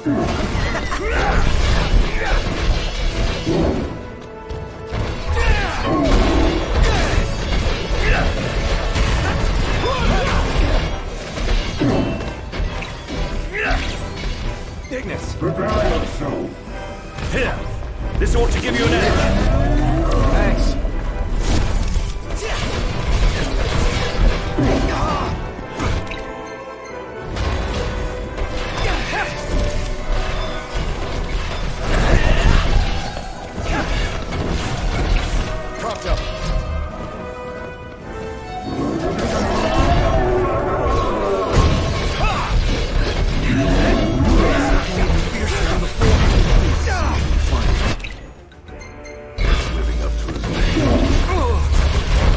Ignis! Prepare yourself. Here! This ought to give you an edge. Thanks. Propped up. Living up to his name.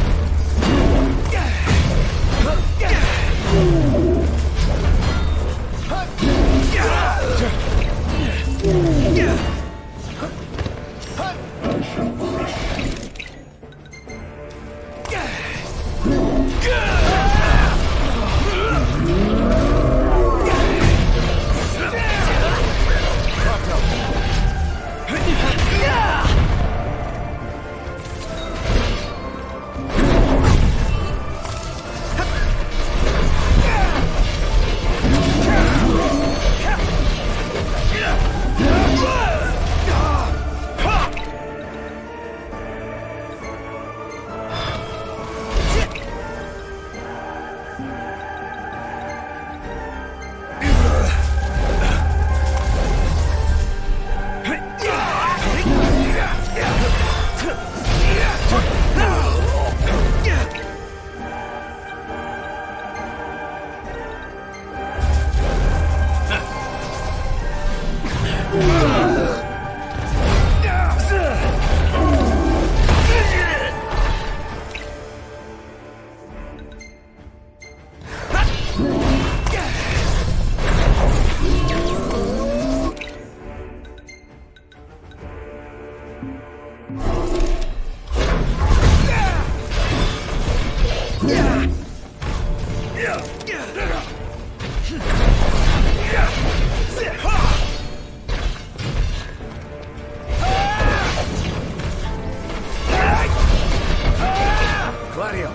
Gladio.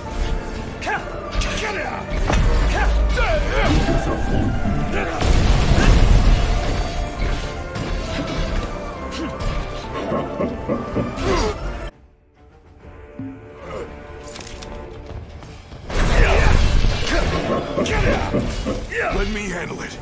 Let me handle it.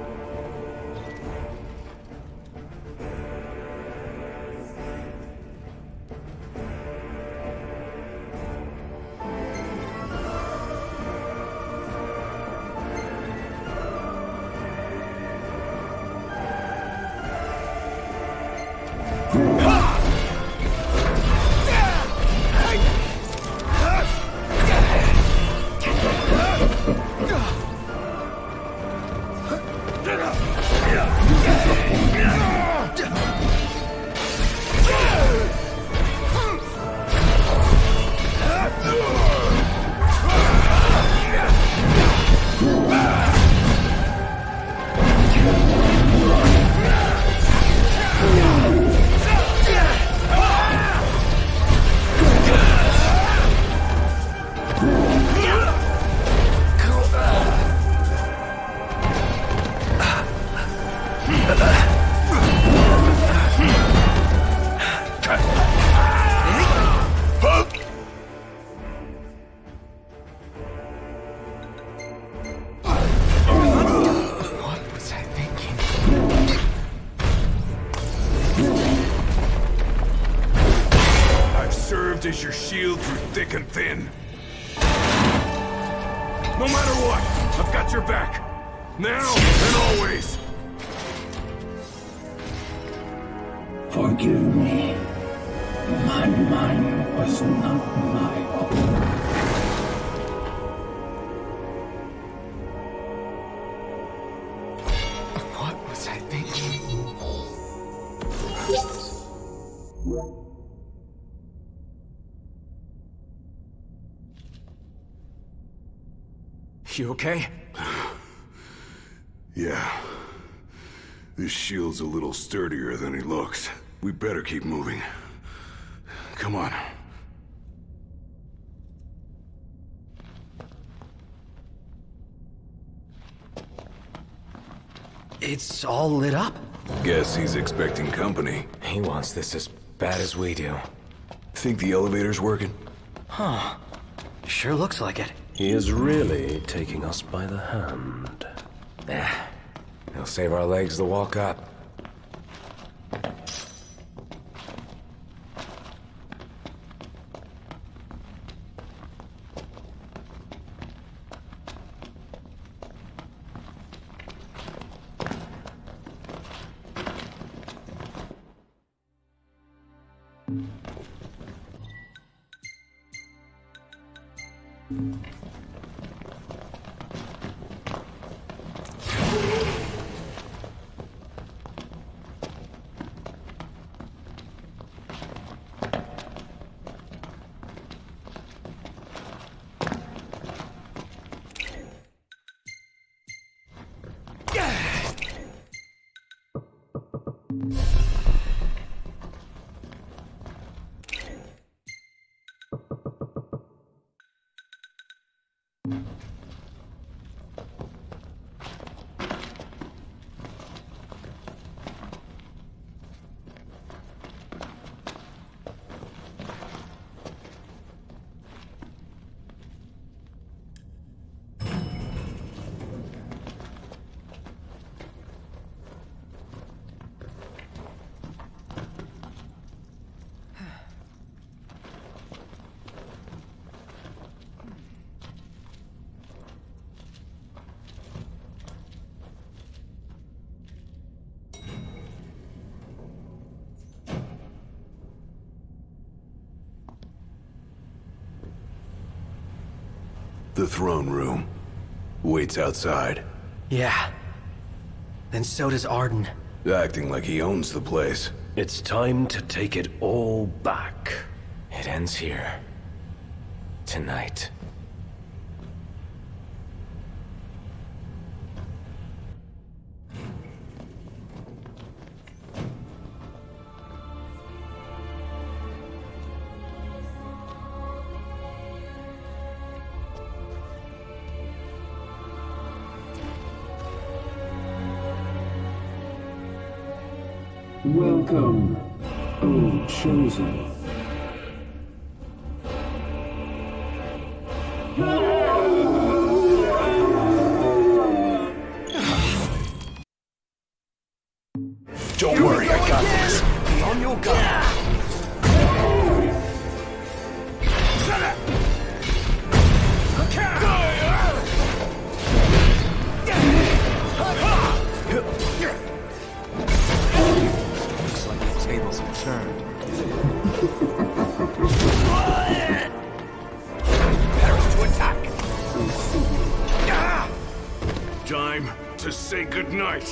As your shield through thick and thin. No matter what, I've got your back. Now and always. Forgive me. My mind was not my own. What was I thinking? You okay? Yeah. This shield's a little sturdier than he looks. We better keep moving. Come on. It's all lit up. Guess he's expecting company. He wants this as bad as we do. Think the elevator's working? Huh. Sure looks like it. He is really taking us by the hand. He'll save our legs the walk up. The throne room. Waits outside. Yeah. Then so does Arden. Acting like he owns the place. It's time to take it all back. It ends here. Tonight. Welcome, O Chosen. Don't worry, I got this. Be on your guard. Looks like the tables have turned. Preparing to attack. Time to say goodnight.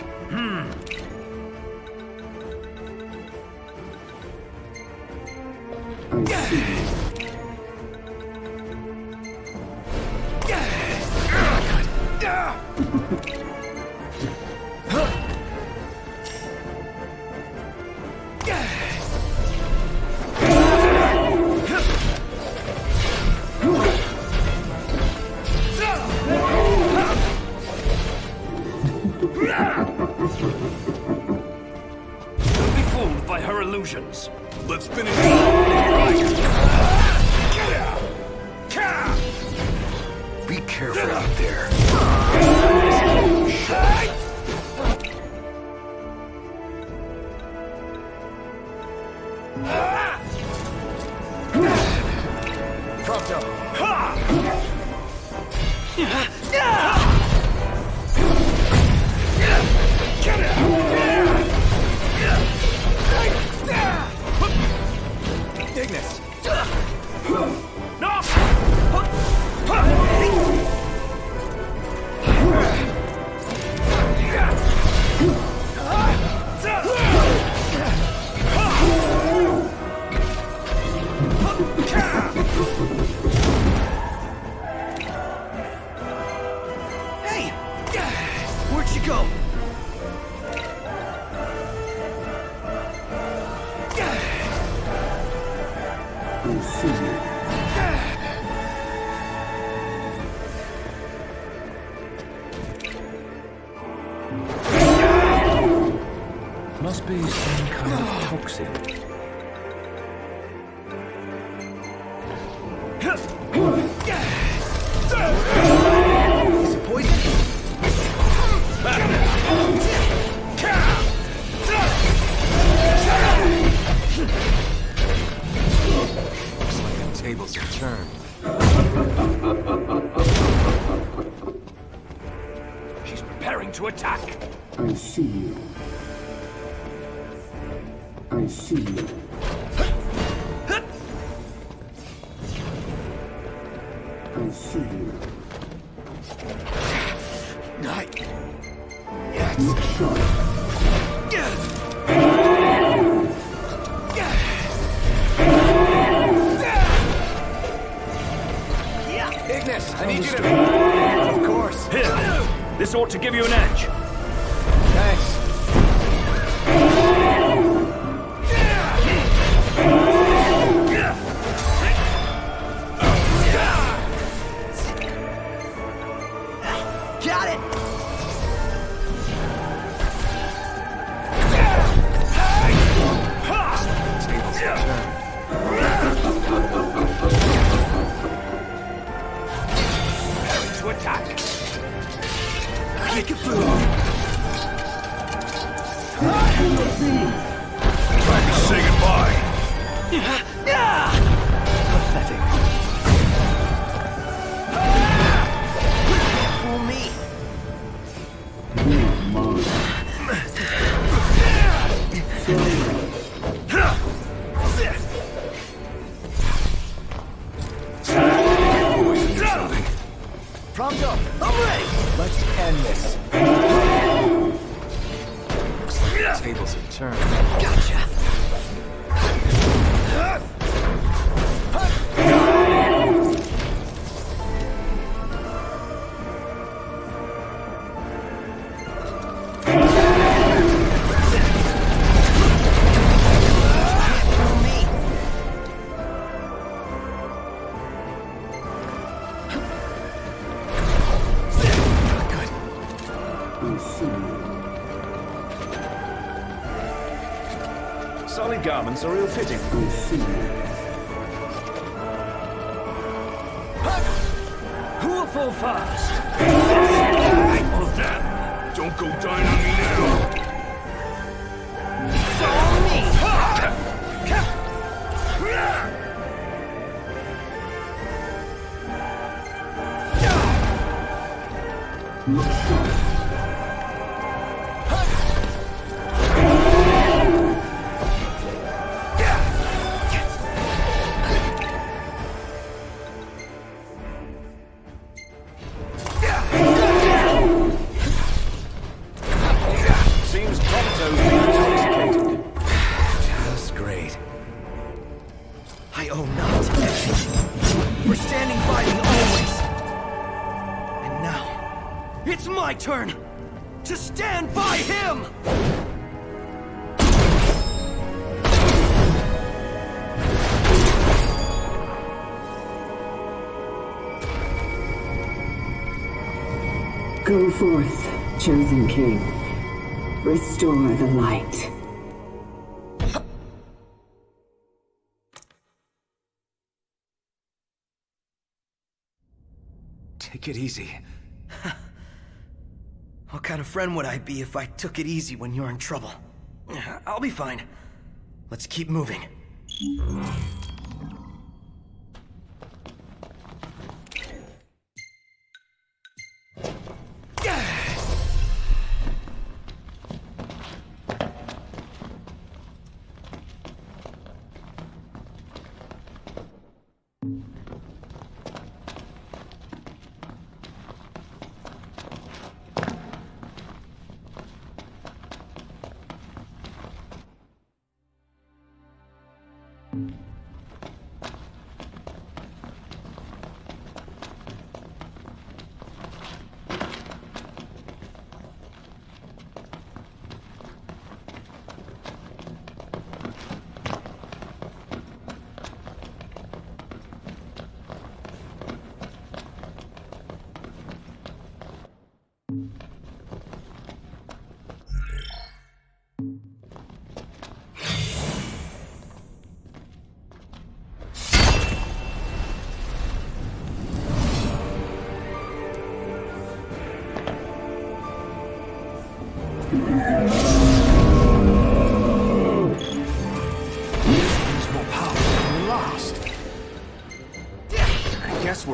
Don't be fooled by her illusions. Let's finish. Be careful out there. Ignis! No! Hey! Where'd you go? I see you. Must be some kind of toxin. Is it poison? Looks like the tables have turned. She's preparing to attack. I see you. I see you. I see you. Look sharp. Ignis, I need you to... Of course. Here. This ought to give you an edge. Thanks. Got it! Tables have turned. Preparing to attack. Time to say goodbye. Pathetic. Fool me. Poison or something. Pronto, I'm ready. Let's end this. Looks like the tables have turned. Gotcha. Solid garments are real fitting. I see you. Who will fall first? Oh, damn! Don't go dying on me now! Look sharp. Seems Prompto's been intoxicated. Just great. I owe none to you for standing by me always. And now, it's my turn to stand by him! Go forth, chosen king. Restore the light. Take it easy. What kind of friend would I be if I took it easy when you're in trouble? I'll be fine. Let's keep moving.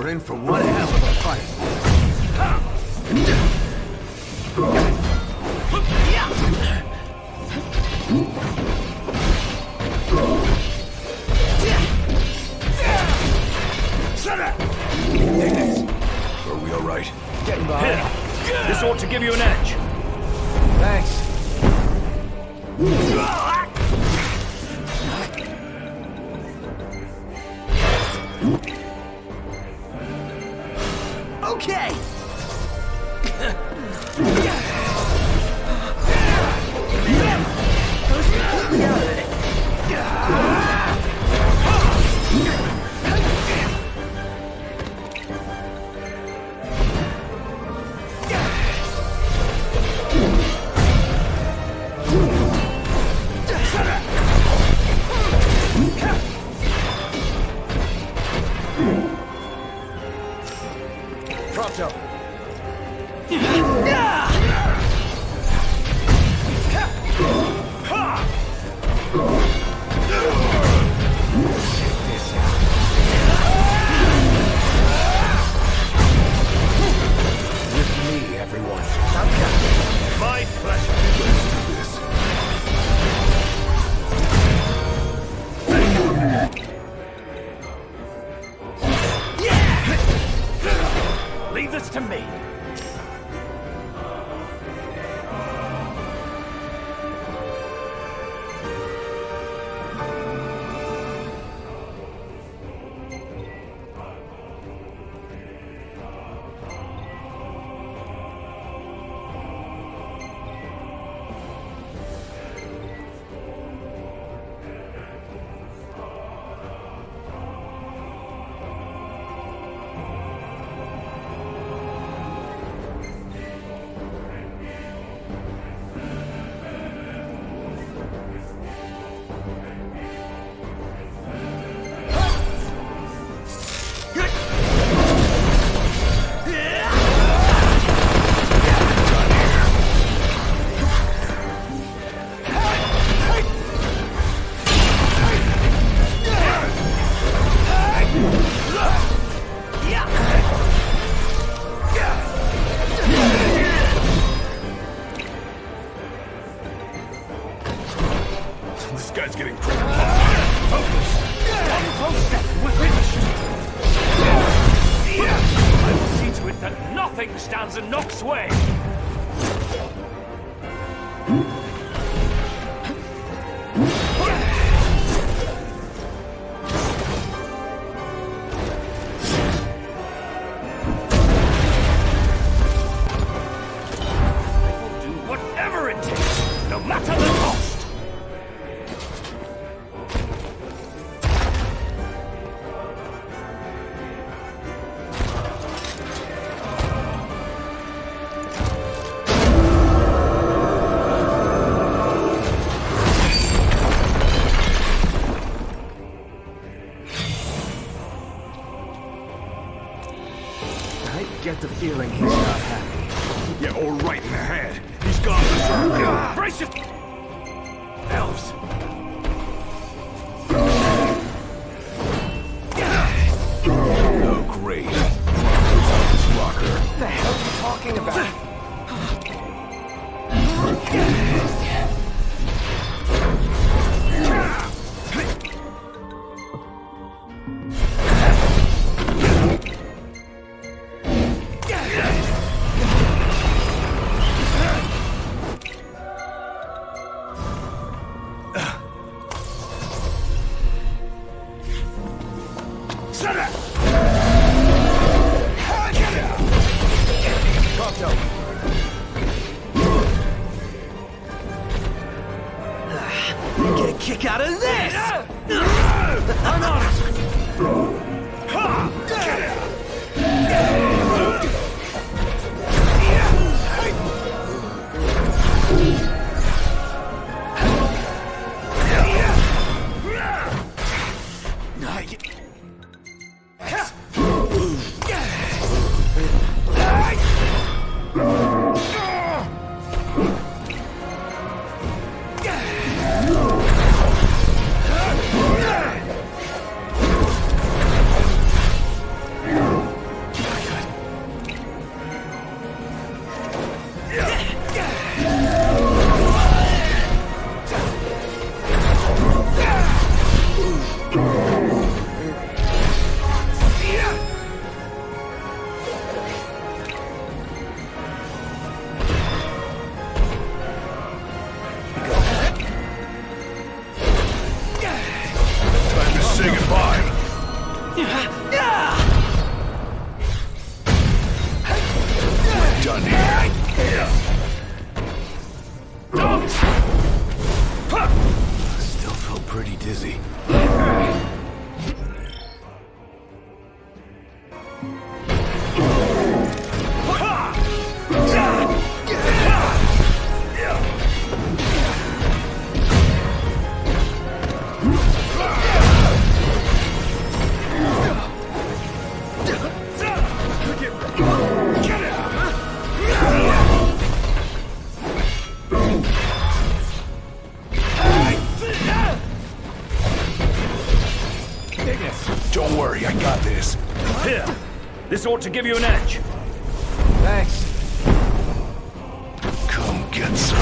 We're in for one hell of a fight. Are we all right? Getting by. Here. This ought to give you an edge. Thanks. Okay. Stands in Nox's way. I will do whatever it takes, no matter the cost. Get the feeling he's not happy. Yeah, or right in the head. He's gone berserk. Brace your... elves. Oh, great. Rocker. What the hell are you talking about? Get a kick out of this! I'm on it! pretty dizzy. Don't worry, I got this. Here, this ought to give you an edge. Thanks. Come get some.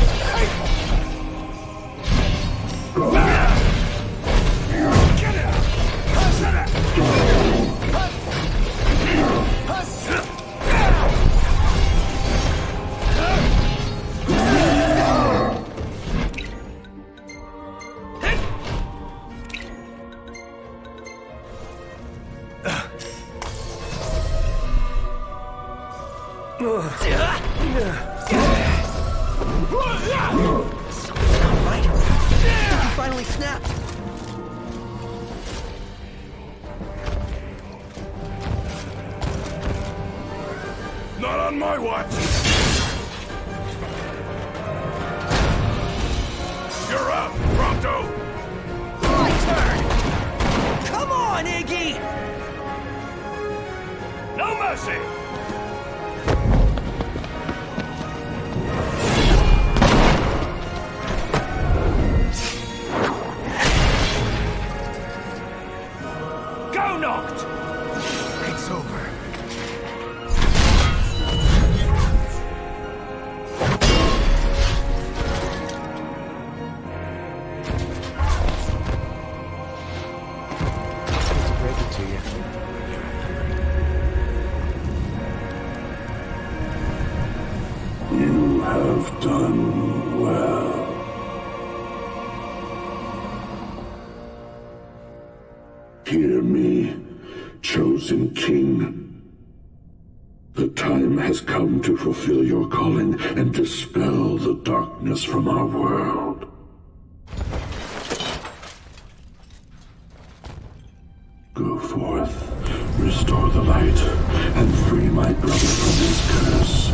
Something's not right. He finally snapped. Not on my watch. You're up, Prompto. My turn. Come on, Iggy. No mercy. Go knocked. It's over. Break it to you. You have done well. Hear me, chosen king. The time has come to fulfill your calling and dispel the darkness from our world. Go forth, restore the light, and free my brother from his curse.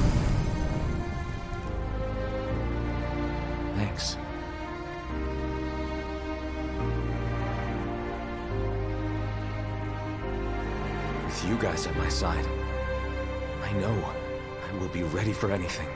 Thanks. With you guys at my side, I know I will be ready for anything.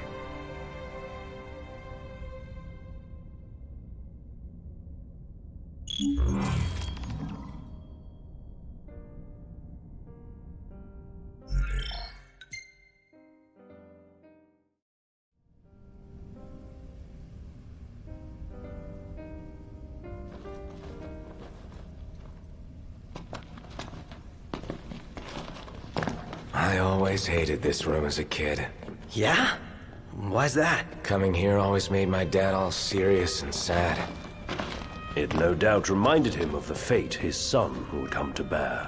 I always hated this room as a kid. Yeah? Why's that? Coming here always made my dad all serious and sad. It no doubt reminded him of the fate his son would come to bear.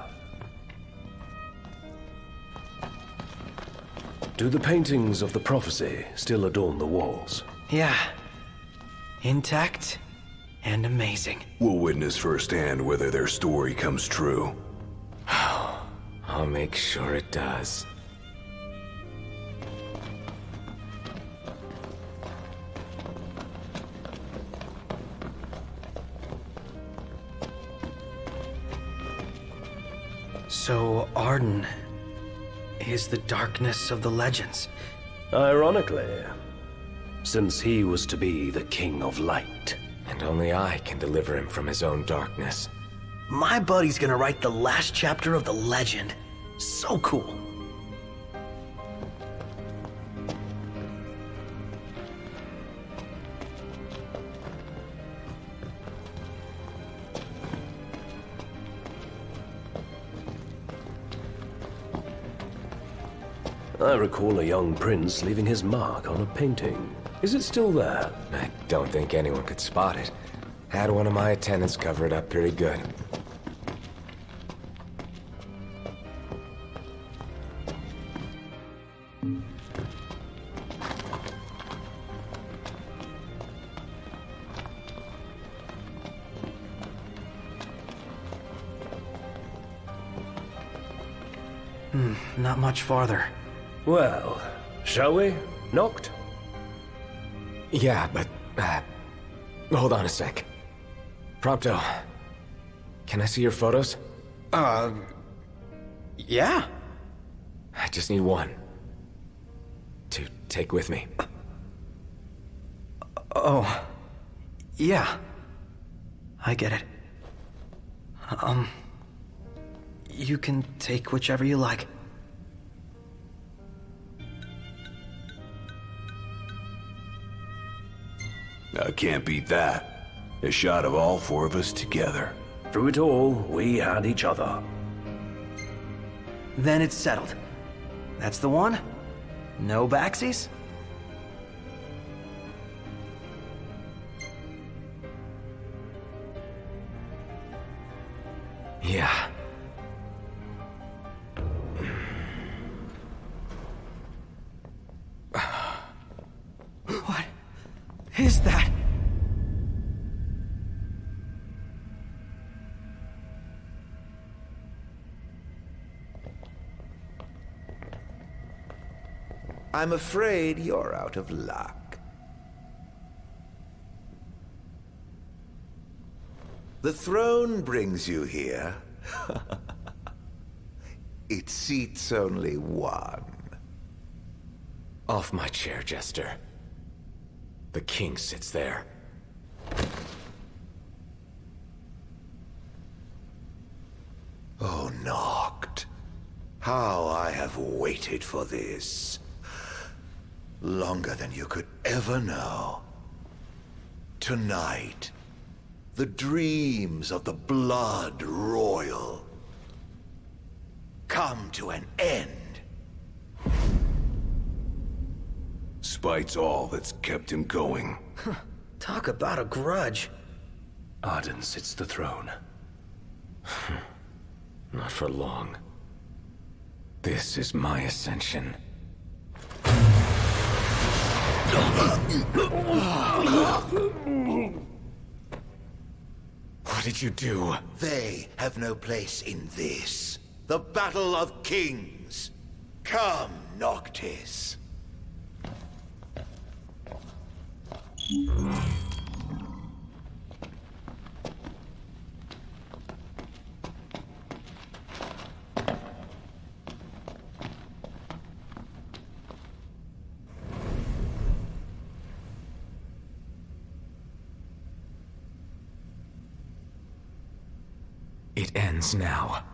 Do the paintings of the prophecy still adorn the walls? Yeah. Intact and amazing. We'll witness firsthand whether their story comes true. I'll make sure it does. So Arden is the darkness of the legends. Ironically, since he was to be the King of Light. And only I can deliver him from his own darkness. My buddy's gonna write the last chapter of the legend. So cool. I recall a young prince leaving his mark on a painting. Is it still there? I don't think anyone could spot it. Had one of my attendants cover it up pretty good. Not much farther. Well, shall we, Noct? Yeah, but, hold on a sec. Prompto, can I see your photos? Yeah. I just need one. To take with me. Oh. Yeah. I get it. You can take whichever you like. I can't beat that. A shot of all four of us together. Through it all, we had each other. Then it's settled. That's the one? No backsies? Yeah. What is that? I'm afraid you're out of luck. The throne brings you here. It seats only one. Off my chair, Jester. The king sits there. Oh, Noct. How I have waited for this. Longer than you could ever know. Tonight, the dreams of the blood royal come to an end. Spite's all that's kept him going. Talk about a grudge. Arden sits the throne. Not for long. This is my ascension. What did you do? They have no place in this. The Battle of Kings. Come, Noctis. It ends now.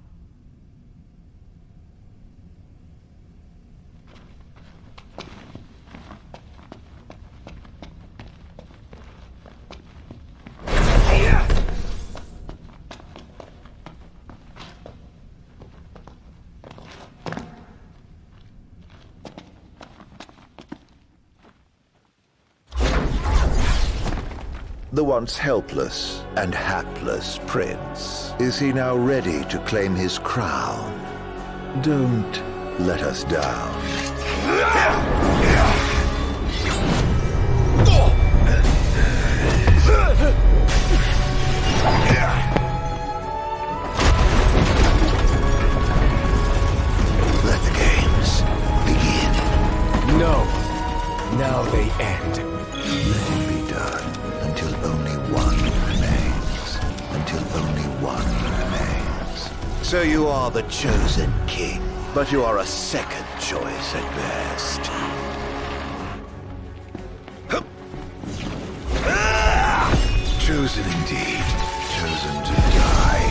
The once helpless and hapless prince. Is he now ready to claim his crown? Don't let us down. Let the games begin. No. Now they end. Let it be done. Until only one remains. Until only one remains. So you are the chosen king, but you are a second choice at best. Chosen indeed. Chosen to die.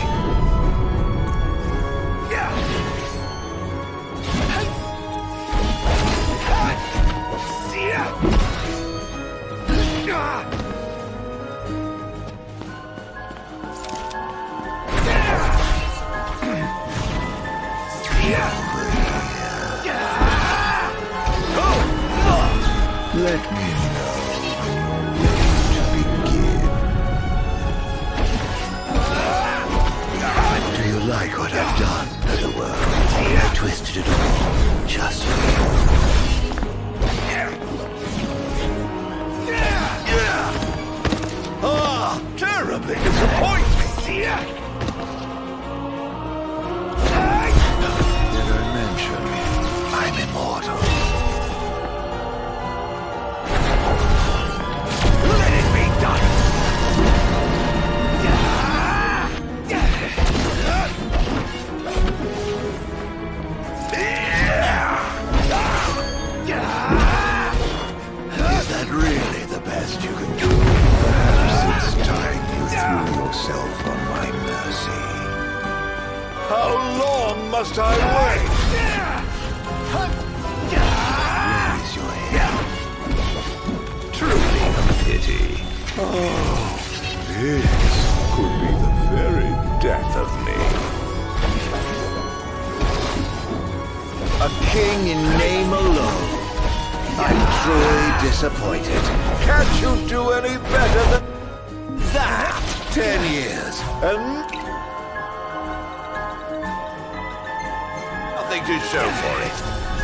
Let me know when you're ready to begin. Do you like what I've done to the world? I twisted it all just for you. Ah, terribly disappointing. Did I last I went. Raise your head. Truly a pity. Oh, this could be the very death of me. A king in name alone. I'm truly disappointed. Can't you do any better than that? 10 years, and nothing to show for it.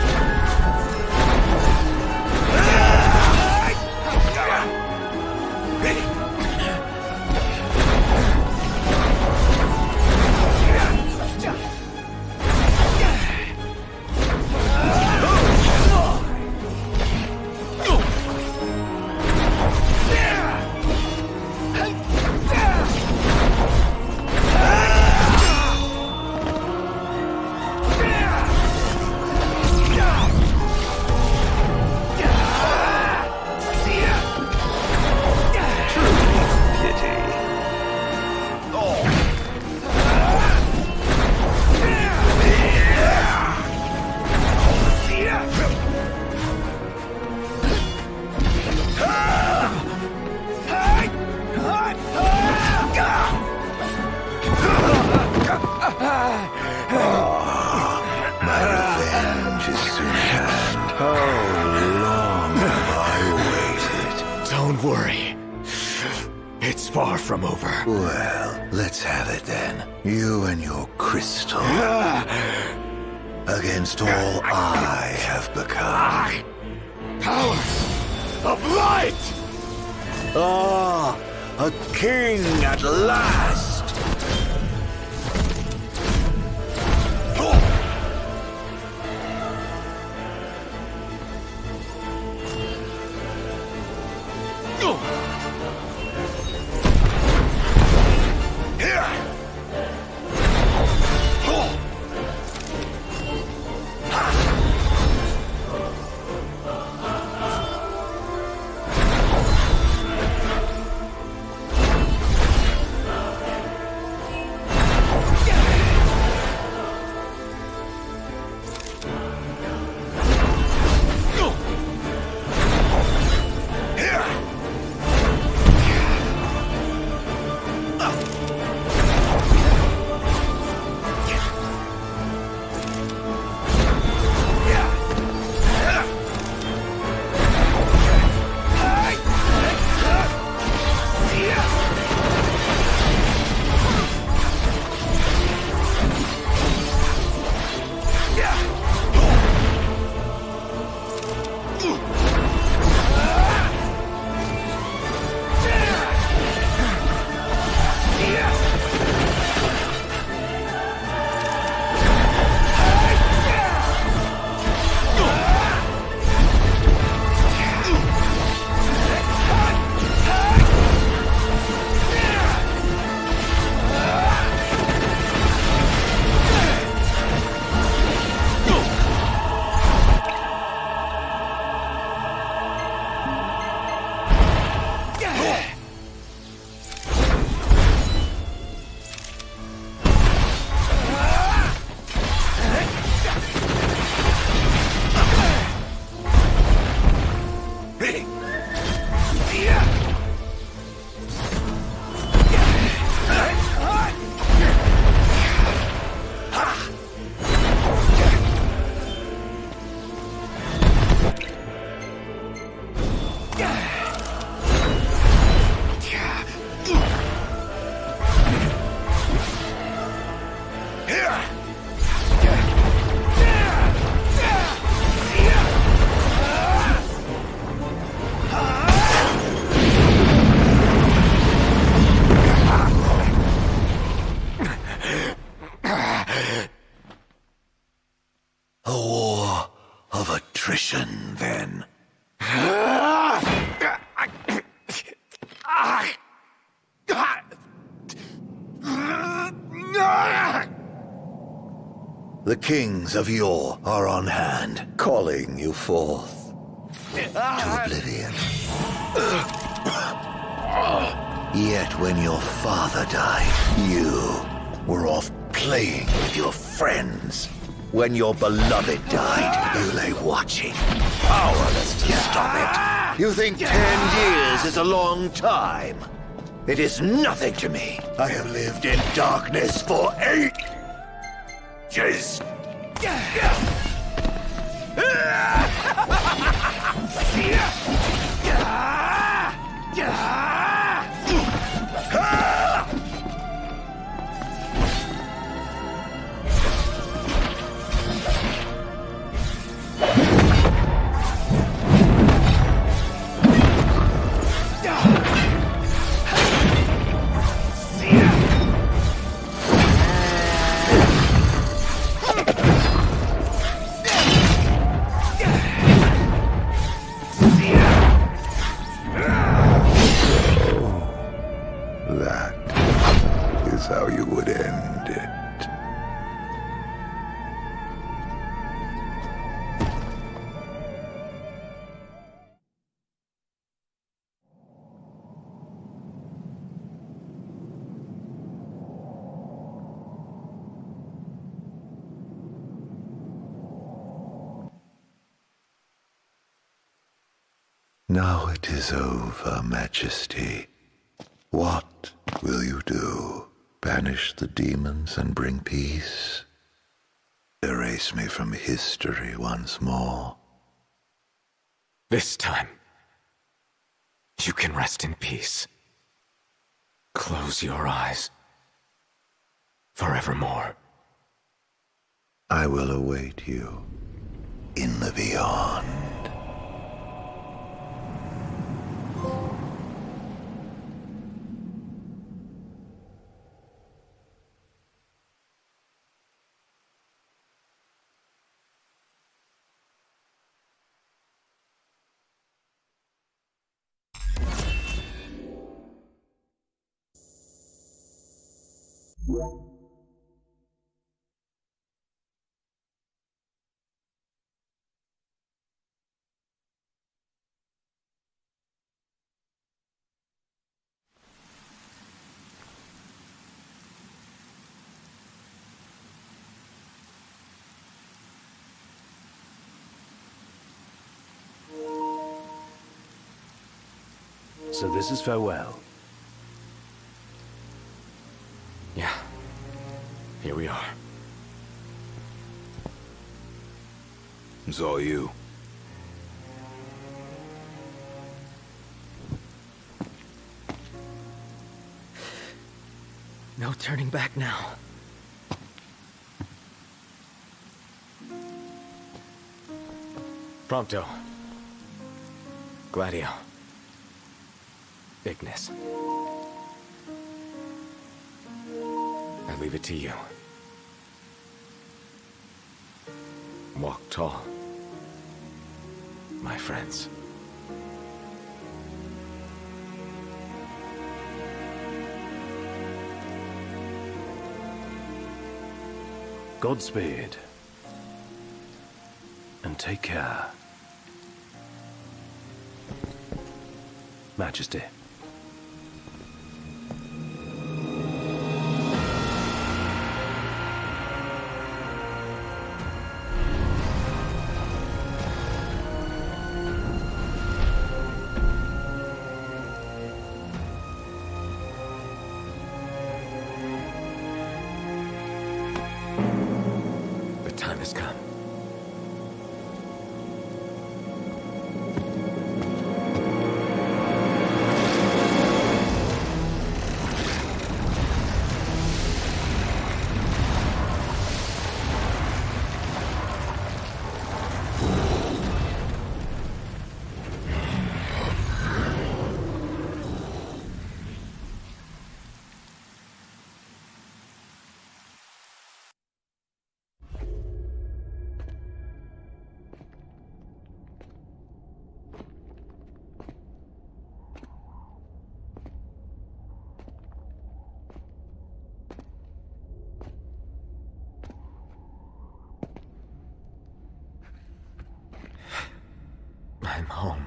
Don't worry. It's far from over. Well, let's have it then. You and your crystal. Against all I have become. Power of light! Ah, a king at last! Then. The kings of yore are on hand, calling you forth to oblivion. Yet when your father died, you were off playing with your friends. When your beloved died, you lay watching, powerless to stop it. You think 10 years is a long time? It is nothing to me. I have lived in darkness for ages. That is how you would end it. Now it is over, Majesty. What will you do? Banish the demons and bring peace? Erase me from history once more? This time, you can rest in peace. Close your eyes. Forevermore. I will await you in the beyond. So this is farewell. Yeah. Here we are. It's all you. No turning back now. Prompto. Gladio. Ignis. I leave it to you. Walk tall, my friends. Godspeed. And take care. Majesty. The time has come. I'm home.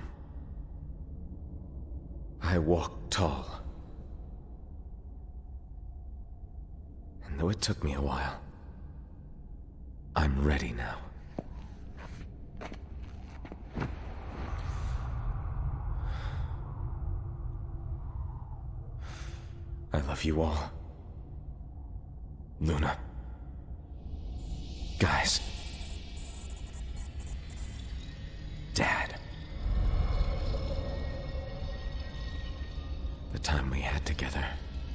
I walk tall. In Though it took me a while. I'm ready now. I love you all. Luna. Guys. Dad. The time we had together,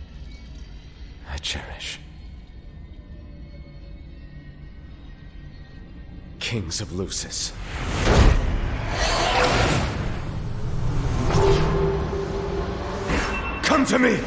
I cherish. Kings of Lucis. Come to me!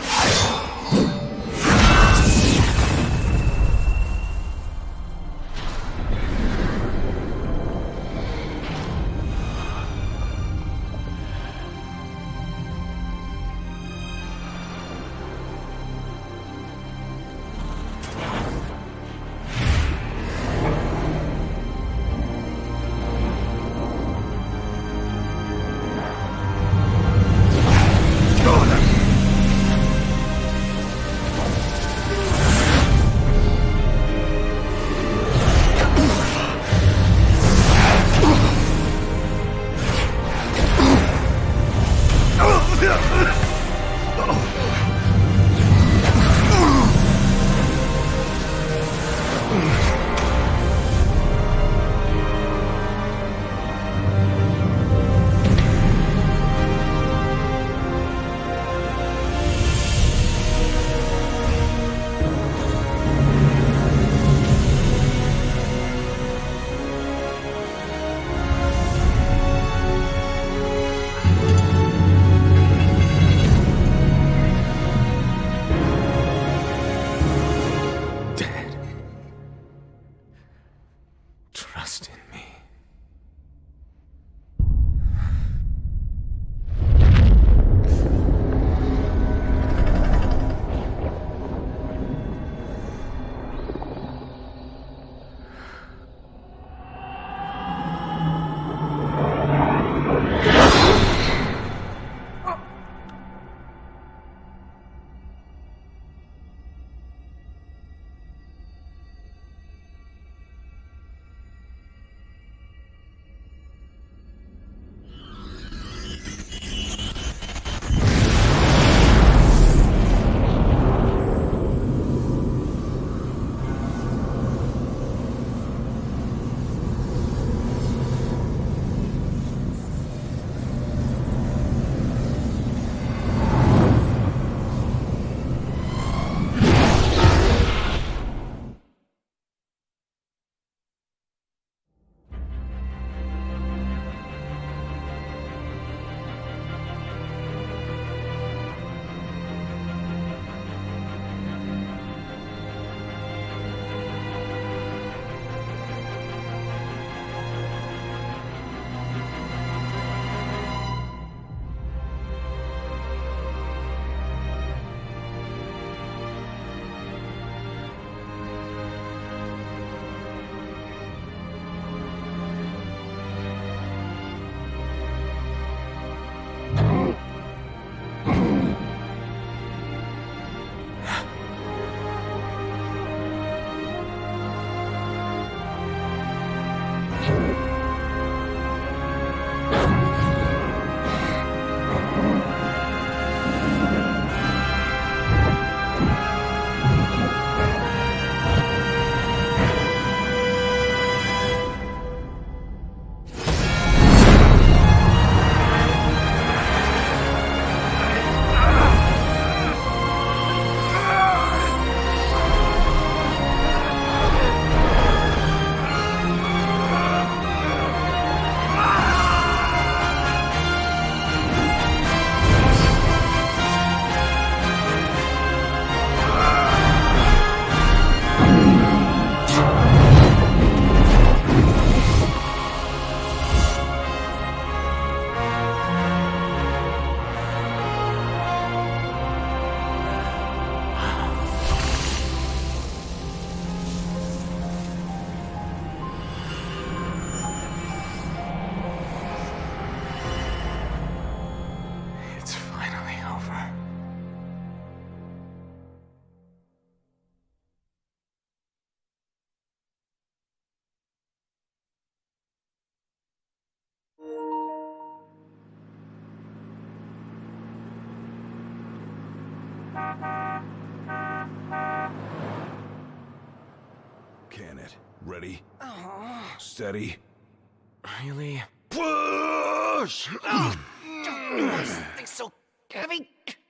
Can it? Ready? Steady. Really? Push! This thing's so heavy.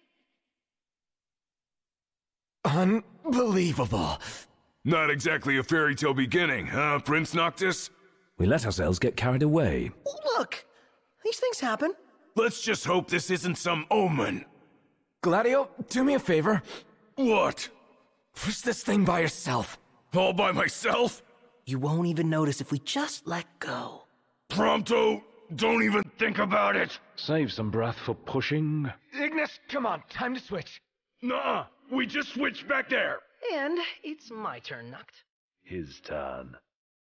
Unbelievable. Not exactly a fairy tale beginning, huh, Prince Noctis? We let ourselves get carried away. Look, these things happen. Let's just hope this isn't some omen. Gladio, do me a favor. What? Push this thing by yourself. All by myself? You won't even notice if we just let go. Prompto, don't even think about it. Save some breath for pushing. Ignis, come on, time to switch. Nuh-uh, we just switched back there. And it's my turn, Noct. His turn.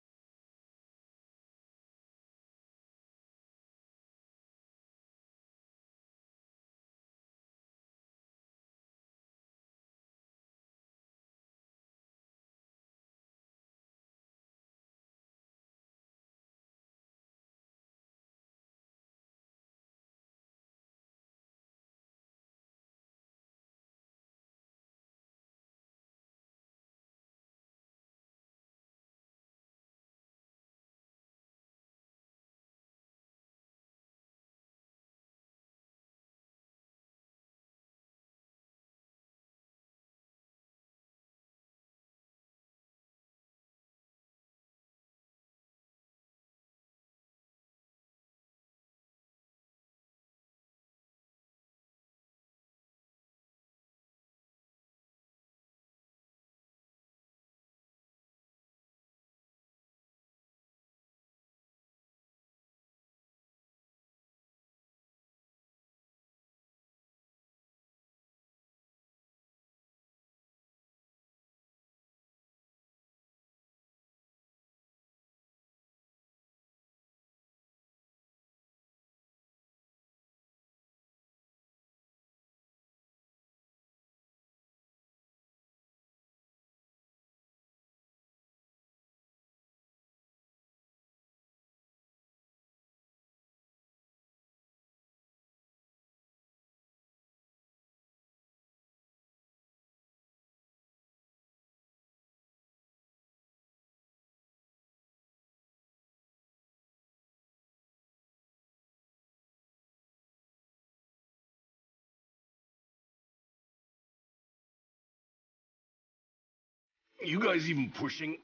You guys even pushing?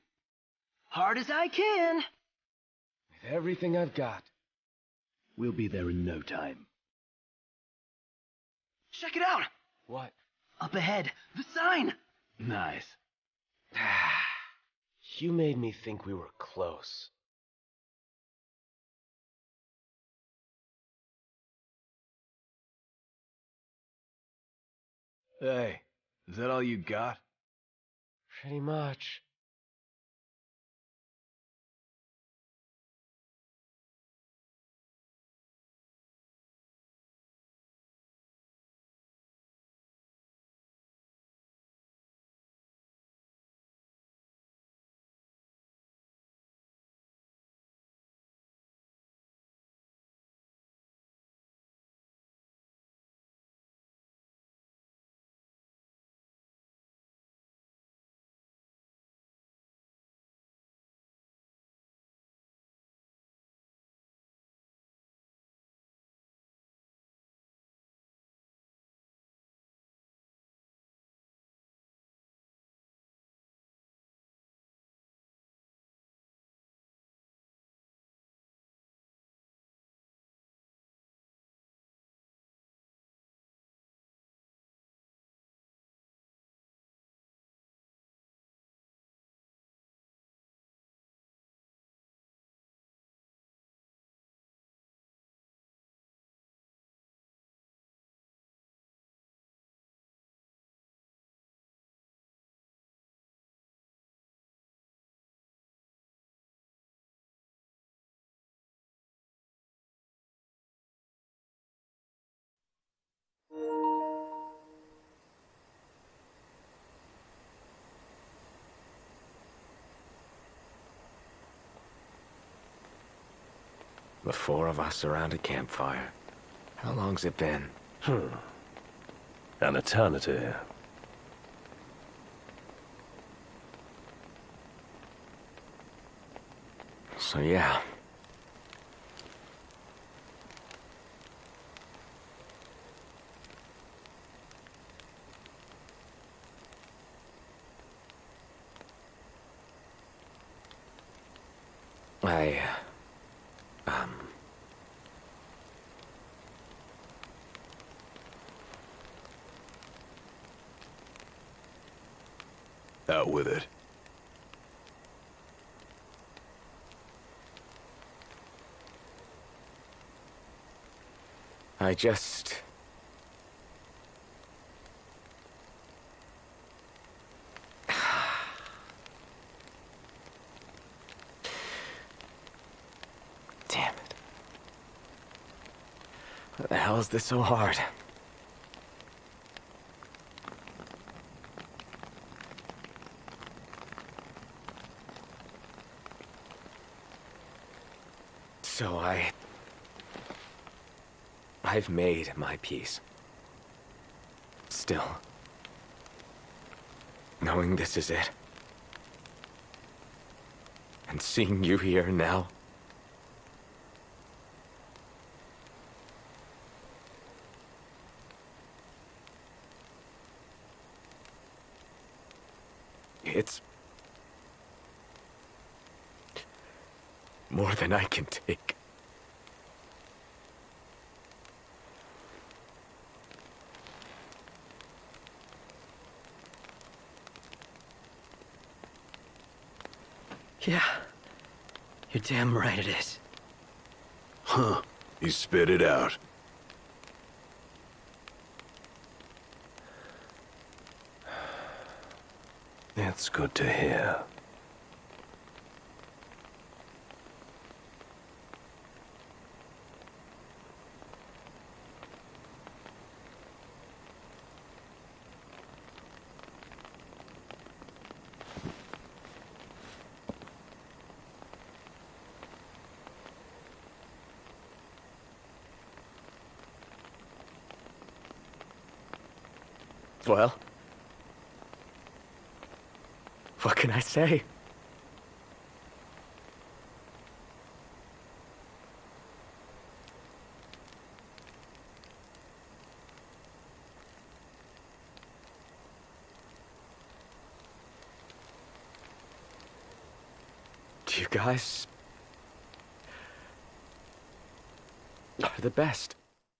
Hard as I can. With everything I've got. We'll be there in no time. Check it out. What? Up ahead, the sign. Nice. You made me think we were close. Hey, is that all you got? Pretty much. The four of us around a campfire. How long's it been? An eternity. So yeah. Out with it. I just... Damn it. Why the hell is this so hard? So I've made my peace. Still, knowing this is it, and seeing you here now, it's more than I can take. Yeah. You're damn right it is. Huh. You spit it out. It's good to hear. Well, what can I say? You guys are the best.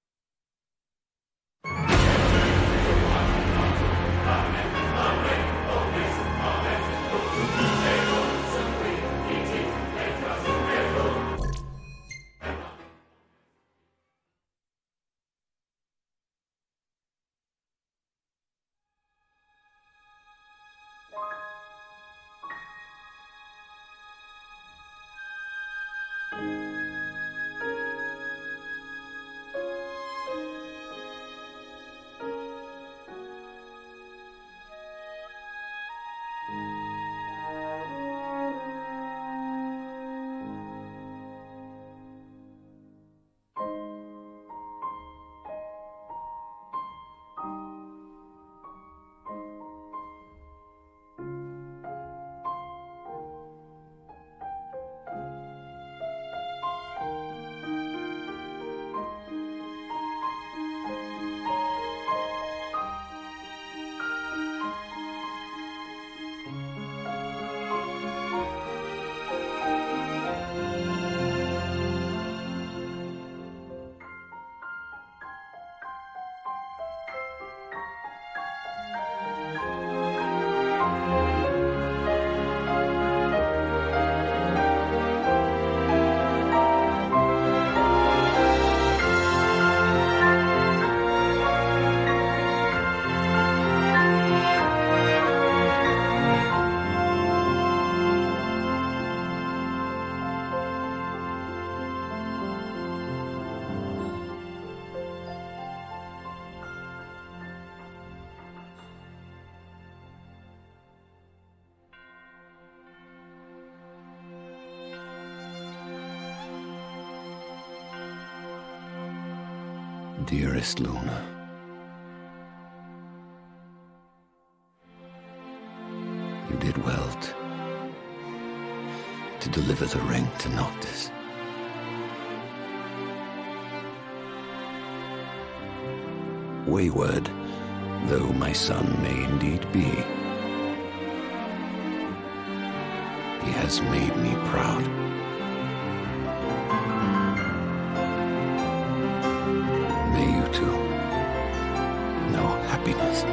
Dearest Luna, you did well to deliver the ring to Noctis. Wayward, though my son may indeed be, he has made me proud. May you too know happiness.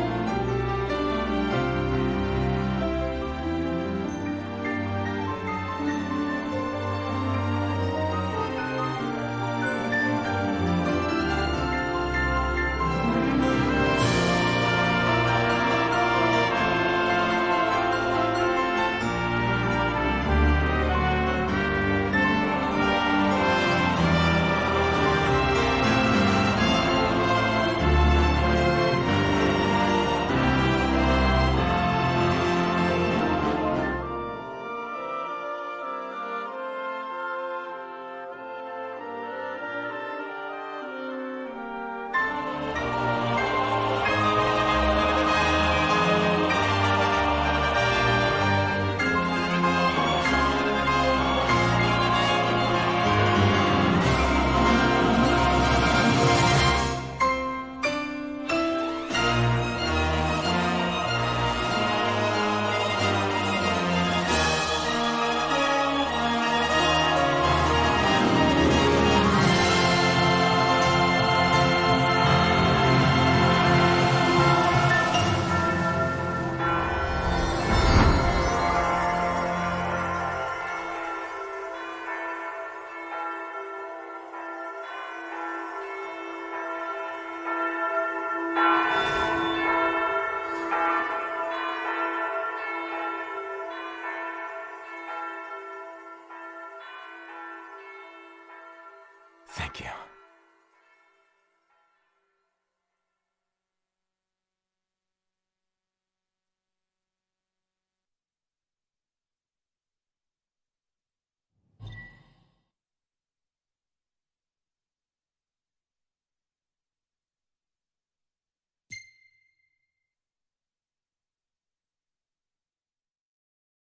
Thank you.